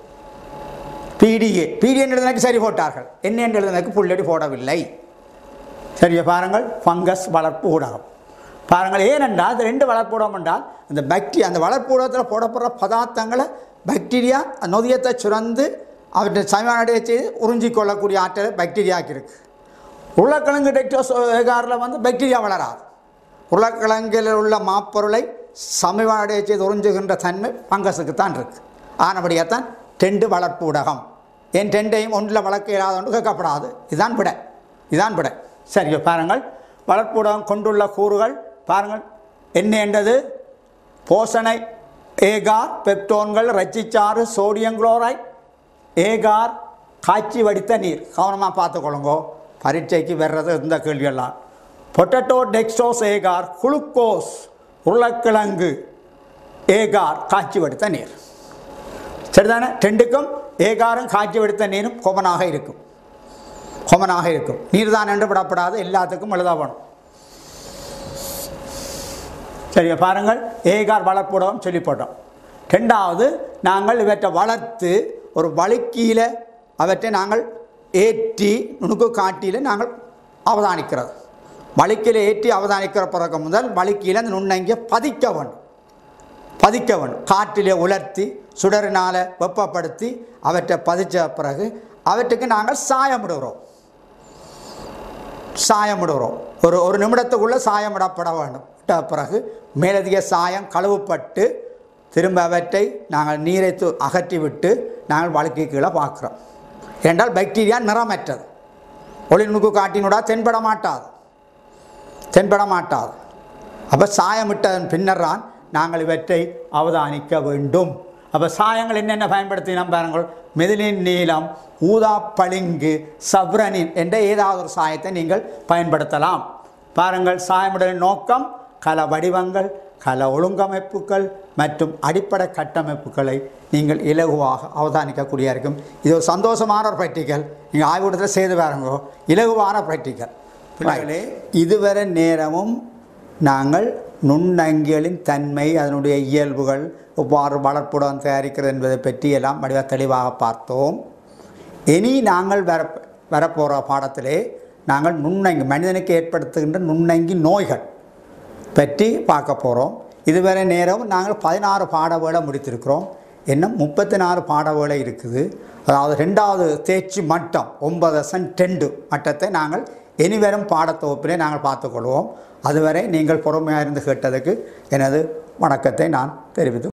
எழுதுனதுக்கு சரி போட்டார்கள், என்ன என்று எழுதுனதுக்கு புள்ளடி போடவில்லை. சரியா பாருங்கள், ஃபங்கஸ் வளர்ப்பு ஊடகம். பாருங்கள், ஏனென்றால் அது 2 வளர்ப்பு ஊடகம் என்றால் அந்த வளர்ப்பு ஊடகத்தில் போடப்படுற பதார்த்தங்களை பாக்டீரியா நொதியத்தை சுரந்து அவற்றை சமநிலையை செய்து உறிஞ்சிக்கொள்ளக்கூடிய ஆற்றல் பாக்டீரியாவுக்கு இருக்குது. உருளைக்கிழங்கு டெக்ஸ்ட்ரோஸ் ஏகாரில் பாக்டீரியா வளராது. உருளைக்கிழங்கில் உள்ள மாப்பொருளை சமநிலையை செய்து உறிஞ்சுகின்ற தன்மை ஃபங்கஸுக்கு தான் இருக்குது. ஆனபடியாக தான் 2 வளர்ப்பு ஊடகம். என் 2ஐயும் ஒன்றில் வளர்க்க இல்லாத ஒன்று கேட்கப்படாது. இதுதான் விட. சரி பாருங்கள், வளர்ப்பு ஊடகம் கொண்டுள்ள கூறுகள் பாருங்கள். என்ன என்றது? போஷணை ஏகார், பெப்டோன்கள், ரச்சிச்சாறு, சோடியம் குளோரைட், ஏகார், காய்ச்சி வடித்த நீர். கவனமாக பார்த்துக்கொள்ளுங்கோ, பரீட்சைக்கு வர்றது இந்த கேள்வியெல்லாம். பொட்டேட்டோ டெக்ஸ்ட்ரோஸ் ஏகார், குளுக்கோஸ், உருளைக்கிழங்கு ஏகார், காய்ச்சி வடித்த நீர். சரிதானே? 2க்கும் ஏகாரம் காட்சி எடுத்த நீரும் கொமனாக இருக்கும். கொமனாக இருக்கும். நீர்தான் என்று விடப்படாது, எல்லாத்துக்கும் எழுத வேணும். சரியா பாருங்கள், ஏகார் வளர்ப்புடவும் சொல்லி போட்டோம். ரெண்டாவது, நாங்கள் இவற்றை வளர்த்து ஒரு வழுக்கியில் அவற்றை நாங்கள் ஏற்றி நுணுக்கு காட்டியில் நாங்கள் அவதானிக்கிறது. வழுக்கியில் ஏற்றி அவதானிக்கிற பிறகு முதல் வழுக்கியில் அந்த நுண்ணங்கியை பதிக்க வேண்டும். காற்றிலே உலர்த்தி சுடரினால் வெப்பப்படுத்தி அவற்றை பதித்த பிறகு அவற்றுக்கு நாங்கள் சாயமிடுகிறோம். ஒரு நிமிடத்துக்குள்ளே சாயமிடப்பட வேண்டும். பிறகு மேலதிக சாயம் கழுவப்பட்டு திரும்ப அவற்றை நாங்கள் நீரை அகற்றிவிட்டு நாங்கள் வழுக்கி கீழே பார்க்குறோம். என்றால் பாக்டீரியா நிறமற்றது, ஒளிநுணுக்கு காட்டினூடா தென்பட மாட்டாது. அப்போ சாயமிட்டதன் பின்னர் தான் நாங்கள் இவற்றை அவதானிக்க வேண்டும். அப்போ சாயங்கள் என்னென்ன பயன்படுத்தினோம் பாருங்கள். மெதிலின் நீலம், ஊதா பளிங்கு, சப்ரனின் என்ற ஏதாவது ஒரு சாயத்தை நீங்கள் பயன்படுத்தலாம். பாருங்கள், சாயமிடலின் நோக்கம் கல வடிவங்கள், கல ஒழுங்கமைப்புகள் மற்றும் அடிப்படை கட்டமைப்புகளை நீங்கள் இலகுவாக அவதானிக்கக்கூடிய இருக்கும். இது ஒரு சந்தோஷமான ஒரு ப்ராக்டிக்கல். நீங்கள் ஆய்வுடத்தில் செய்து பாருங்கோ, இலகுவான ப்ராக்டிக்கல். பிள்ளைகளே, இதுவரை நேரமும் நாங்கள் நுண்ணங்கிகளின் தன்மை, அதனுடைய இயல்புகள், எவ்வாறு வளர்ப்புடன் தயாரிக்கிறது என்பதை பற்றி எல்லாம் வடிவ தெளிவாக பார்த்தோம். இனி நாங்கள் வரப்போகிற பாடத்திலே நாங்கள் நுண்ணங்கி, மனிதனுக்கு ஏற்படுத்துகின்ற நுண்ணங்கி நோய்கள் பற்றி பார்க்க போகிறோம். இதுவரை நேரம் நாங்கள் 16 பாடவேளை முடித்திருக்கிறோம். இன்னும் 34 பாடவேளை இருக்குது. அதாவது 2வது தேர்ச்சி மட்டம் 9.2 மட்டத்தை நாங்கள் இனிவரும் பாடத்தொகுப்பிலே நாங்கள் பார்த்துக்கொள்வோம். அதுவரை நீங்கள் பொறுமையாக இருந்து கேட்டதுக்கு எனது வணக்கத்தை நான் தெரிவித்து